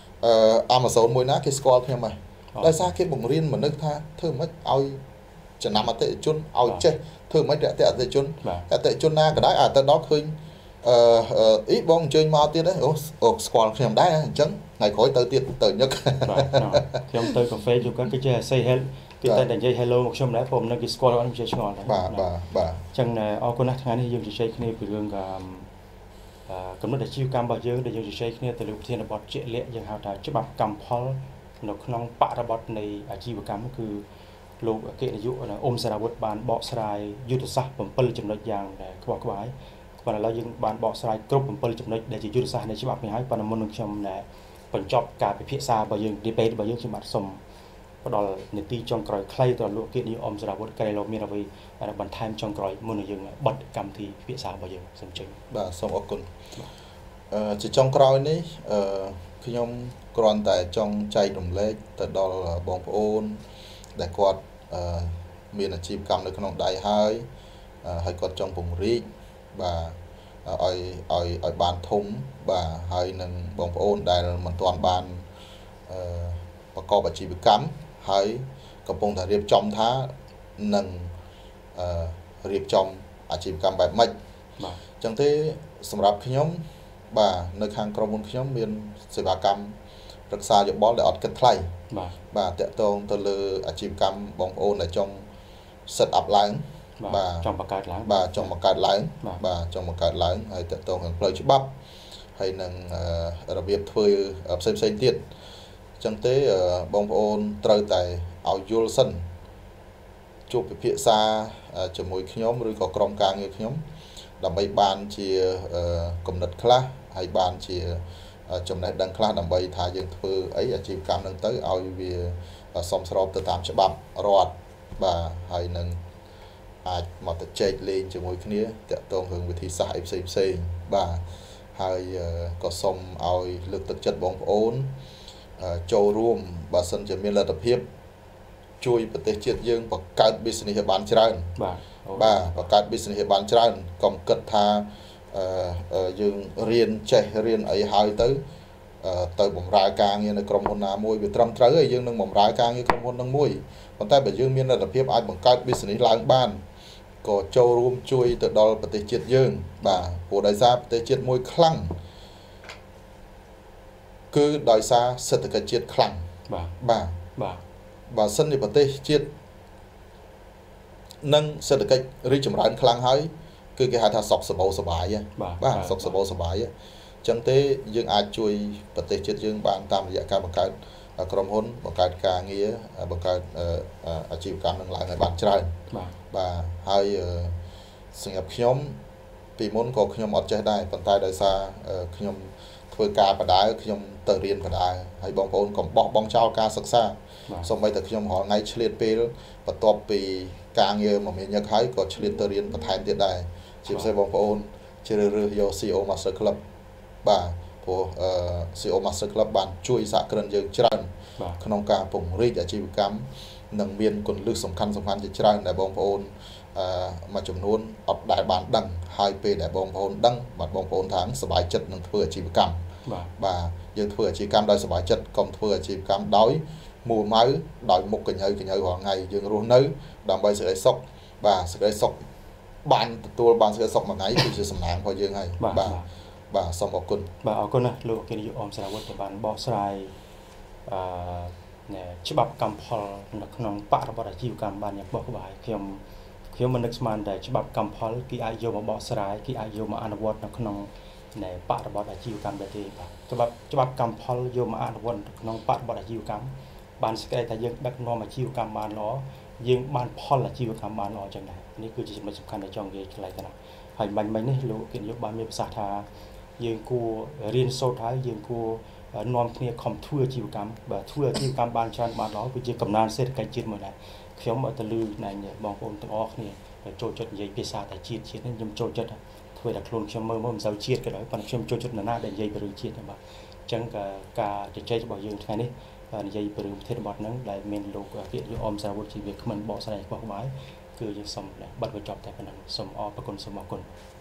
Amazon មួយណាគេស្គាល់ខ្ញុំហើយដោយសារគេបង្រៀនមនុស្សថាធ្វើម៉េចឲ្យចំណាំអតិថិជនឲ្យចេះធ្វើម៉េចរាក់ទាក់អតិថិជនណាក៏ដោយទៅដល់ឃើញអីបងអញ្ជើញមកទៀតអូស្គាល់ខ្ញុំដែរអញ្ចឹងថ្ងៃក្រោយទៅទៀតទៅញឹកបាទខ្ញុំទៅកាហ្វេជួបគាត់គេចេះ say hello គេតែនិយាយ hello មកខ្ញុំដែរព្រោះមិនគេស្គាល់អត់ខ្ញុំចេះឆ្ងល់ដែរបាទអញ្ចឹងអរគុណណាស់ថ្ងៃនេះយើងជជែកគ្នាពីរឿងកំណត់អាជីវកម្មរបស់យើងដែលយើងជជែកគ្នាទៅលើប្រធានបទជាក់លាក់យើងហៅថាច្បាប់កម្មផលនៅក្នុងបរិបទនៃអាជីវកម្មគឺលោកអគ្គនាយកអ៊ុំសារ៉ាវុធបានបកស្រាយយុទ្ធសាស្ត្រ7ចំណុចយ៉ាងដែលខ្វះក្បាយប៉ុន្តែឥឡូវយើងបានបកស្រាយគ្រប់7ចំណុចដែលជាយុទ្ធសាស្ត្រនៃច្បាប់នេះហើយប៉ុន្តែមុននឹងខ្ញុំបញ្ចប់ការពិភាក្សារបស់យើង debate របស់យើងខ្ញុំបាទសូមផ្ដល់នីតិចុងក្រោយខ្លីទៅលោកអគ្គនាយកអ៊ុំសារ៉ាវុធក្រែលោកមានអ្វីបន្ថែមចុងក្រោយមុននឹងយើងបិទកម្មវិធីពិភាក្សារបស់យើងសូមជើញបាទសូមអរគុណជាចុងក្រោយនេះខ្ញុំគ្រាន់តែចង់ចែករំលែកទៅដល់បងប្អូនដែលគាត់មានអាជីវកម្មនៅក្នុងដៃហើយគាត់ចង់ពង្រីកបាទឲ្យបានធំបាទហើយនឹងបងប្អូនដែលមិនទាន់បានប្រកបអាជីវកម្មហើយកំពុងតែរៀបចំថានឹងរៀបចំអាជីវកម្មបែបម៉េចបាទអញ្ចឹងទេសម្រាប់ខ្ញុំបាទនៅខាងក្រុមហ៊ុនខ្ញុំមានសេវាកម្មប្រឹក្សាយោបល់ដែលអត់គិតថ្លៃបាទតាក់ទងទៅលើអាជីវកម្មបងប្អូនដែលចង់ set up ឡើងបាទចង់បង្កើតឡើងបាទចង់បង្កើតឡើងបាទចង់បង្កើតឡើងហើយតាក់ទងនឹងផ្លូវច្បាប់ហើយនឹងរបៀបធ្វើផ្សេងទៀតអញ្ចឹងទេបងប្អូនត្រូវតែឲ្យយល់សិនជួបពិភាក្សាជាមួយខ្ញុំឬក៏ក្រុមការងារខ្ញុំដើម្បីបានជាគំនិតខ្លះហើយបានជាចំណេះដឹងខ្លះដើម្បីថាយើងធ្វើអីអាជីវកម្មហ្នឹងទៅឲ្យវាសមស្របទៅតាមច្បាប់រដ្ឋបាទហើយនឹងអាចមកទៅចែកលេងជាមួយគ្នាតាក់ទងរឿងវិធីសាស្ត្រអីផ្សេងបាទហើយក៏សូមឲ្យលើកទឹកចិត្តបងប្អូនចូលរួមបើសិនជាមានលទ្ធភាពជួយប្រទេសជាតិយើងបង្កើត business ឲ្យបានច្រើនបាទបង្កើត business ឲ្យបានច្រើនកុំគិតថាយើងរៀនចេះរៀនអីហើយទៅបម្រើការងារនៅក្រុមហ៊ុនណាមួយវាត្រឹមត្រូវហើយយើងនឹងបម្រើការងារក្រុមហ៊ុននឹងមួយប៉ុន្តែបើយើងមានលទ្ធភាពអាចបង្កើត business ឡើងបានក៏ចូលរួមជួយទៅដល់ប្រទេសជាតិយើងបាទព្រោះដោយសារប្រទេសជាតិមួយខ្លាំងគឺដោយសារសេដ្ឋកិច្ចជាតិខ្លាំងបាទបើសិនជាប្រទេសជាតិនិងសេដ្ឋកិច្ចរីកចម្រើនខ្លាំងហើយគឺគេហៅថាសុខសប្បាយសប្បាយបាទសុខសប្បាយសប្បាយអញ្ចឹងទេយើងអាចជួយប្រទេសជាតិយើងបានតាមរយៈការបង្កើតក្រុមហ៊ុនបង្កើតការងារបង្កើតអាជីវកម្មនឹងឡើងឲ្យបានច្រើនបាទហើយសម្រាប់ខ្ញុំពីមុនក៏ខ្ញុំអត់ចេះដែរប៉ុន្តែដោយសារខ្ញុំធ្វើការបដៅខ្ញុំទៅរៀនបដៅហើយបងប្អូនកុំបោះបង់ចោលការសិក្សាសូម្បីតែខ្ញុំរាល់ថ្ងៃឆ្លៀតពេលបន្ទាប់ពីការងារមកមានញឹកហើយក៏ឆ្លៀតទៅរៀនបន្ថែមទៀតដែរជាពិសេសបងប្អូនជ្រើសរើសយក CEO Master Club បាទព្រោះCEO Master Club បានជួយសហគ្រិនយើងច្រើនក្នុងការពង្រីកអាជីវកម្មនិងមានគន្លឹះសំខាន់ជាច្រើនដែលបងប្អូនមួយចំនួនអត់ដែលបានដឹងហើយពេលដែលបងប្អូនដឹងបាទបងប្អូនថាសប្បាយចិត្តនឹងធ្វើអាជីវកម្មបាទយើងធ្វើអាជីវកម្មដោយសប្បាយចិត្តកុំធ្វើអាជីវកម្មដោយមួម៉ៅដោយមុខកញ្ញើរាល់ថ្ងៃយើងរស់នៅដើម្បីសេចក្តីសុខបាទសេចក្តីសុខបានទទួលបានសេចក្តីសុខមួយថ្ងៃគឺជាសំណាងរបស់យើងហើយបាទសូមអរគុណបាទអរគុណណាលោកគណៈនាយកអមសាវុធបានបកស្រាយច្បាប់កម្មផលនៅក្នុងបរិបទអាជីវកម្មបានយ៉ាងបោះក្បាយខ្ញុំមិននឹកស្មានតែច្បាប់កម្មផលគេអាចយកមកបកស្រាយគេអាចយកមកអនុវត្តនៅក្នុងបរិបទអាជីវកម្មដែរទេបាទច្បាប់កម្មផលយកមកអនុវត្តក្នុងបរិបទអាជីវកម្មបានស្គាល់ថាយើងដឹកនាំអាជីវកម្មបានល្អយើងបានផលអាជីវកម្មបានល្អចឹងដែរនេះគឺជាចំណុចសំខាន់ដែលចង់និយាយខ្លីទៅណាហើយបាញ់នេះលោកគណៈនាយកបានមានប្រសាសន៍ថាយើងគួររៀនសូត្រហើយយើងគួរនាំគ្នាខំធ្វើអាជីវកម្មបើធ្វើអាជីវកម្មបានច្រើនបានល្អវាជាកំណើនសេដ្ឋកិច្ចជាតិមួយដែរខ្ញុំអត់ទៅលឺណែបងប្អូនទាំងអស់គ្នាចូលចិត្តនិយាយភាសាតែជាតិនេះខ្ញុំចូលចិត្តធ្វើតែខ្លួនខ្ញុំមើលមិនសូវជាតិក៏ដោយប៉ុន្តែខ្ញុំចូលចិត្តនរណាដែលនិយាយពីរឿងជាតិបាទអញ្ចឹងការជជែករបស់យើងថ្ងៃនេះនិយាយពីរឿងប្រធានបទហ្នឹងដែលមានលោកគណៈនាយកអមសាវុធជាវាគ្មិនបកស្រាយបោះក្បាយគឺយើងសូមបិទបញ្ចប់តែប៉ុណ្ណឹងសូមអរគុណសូមអរគុណ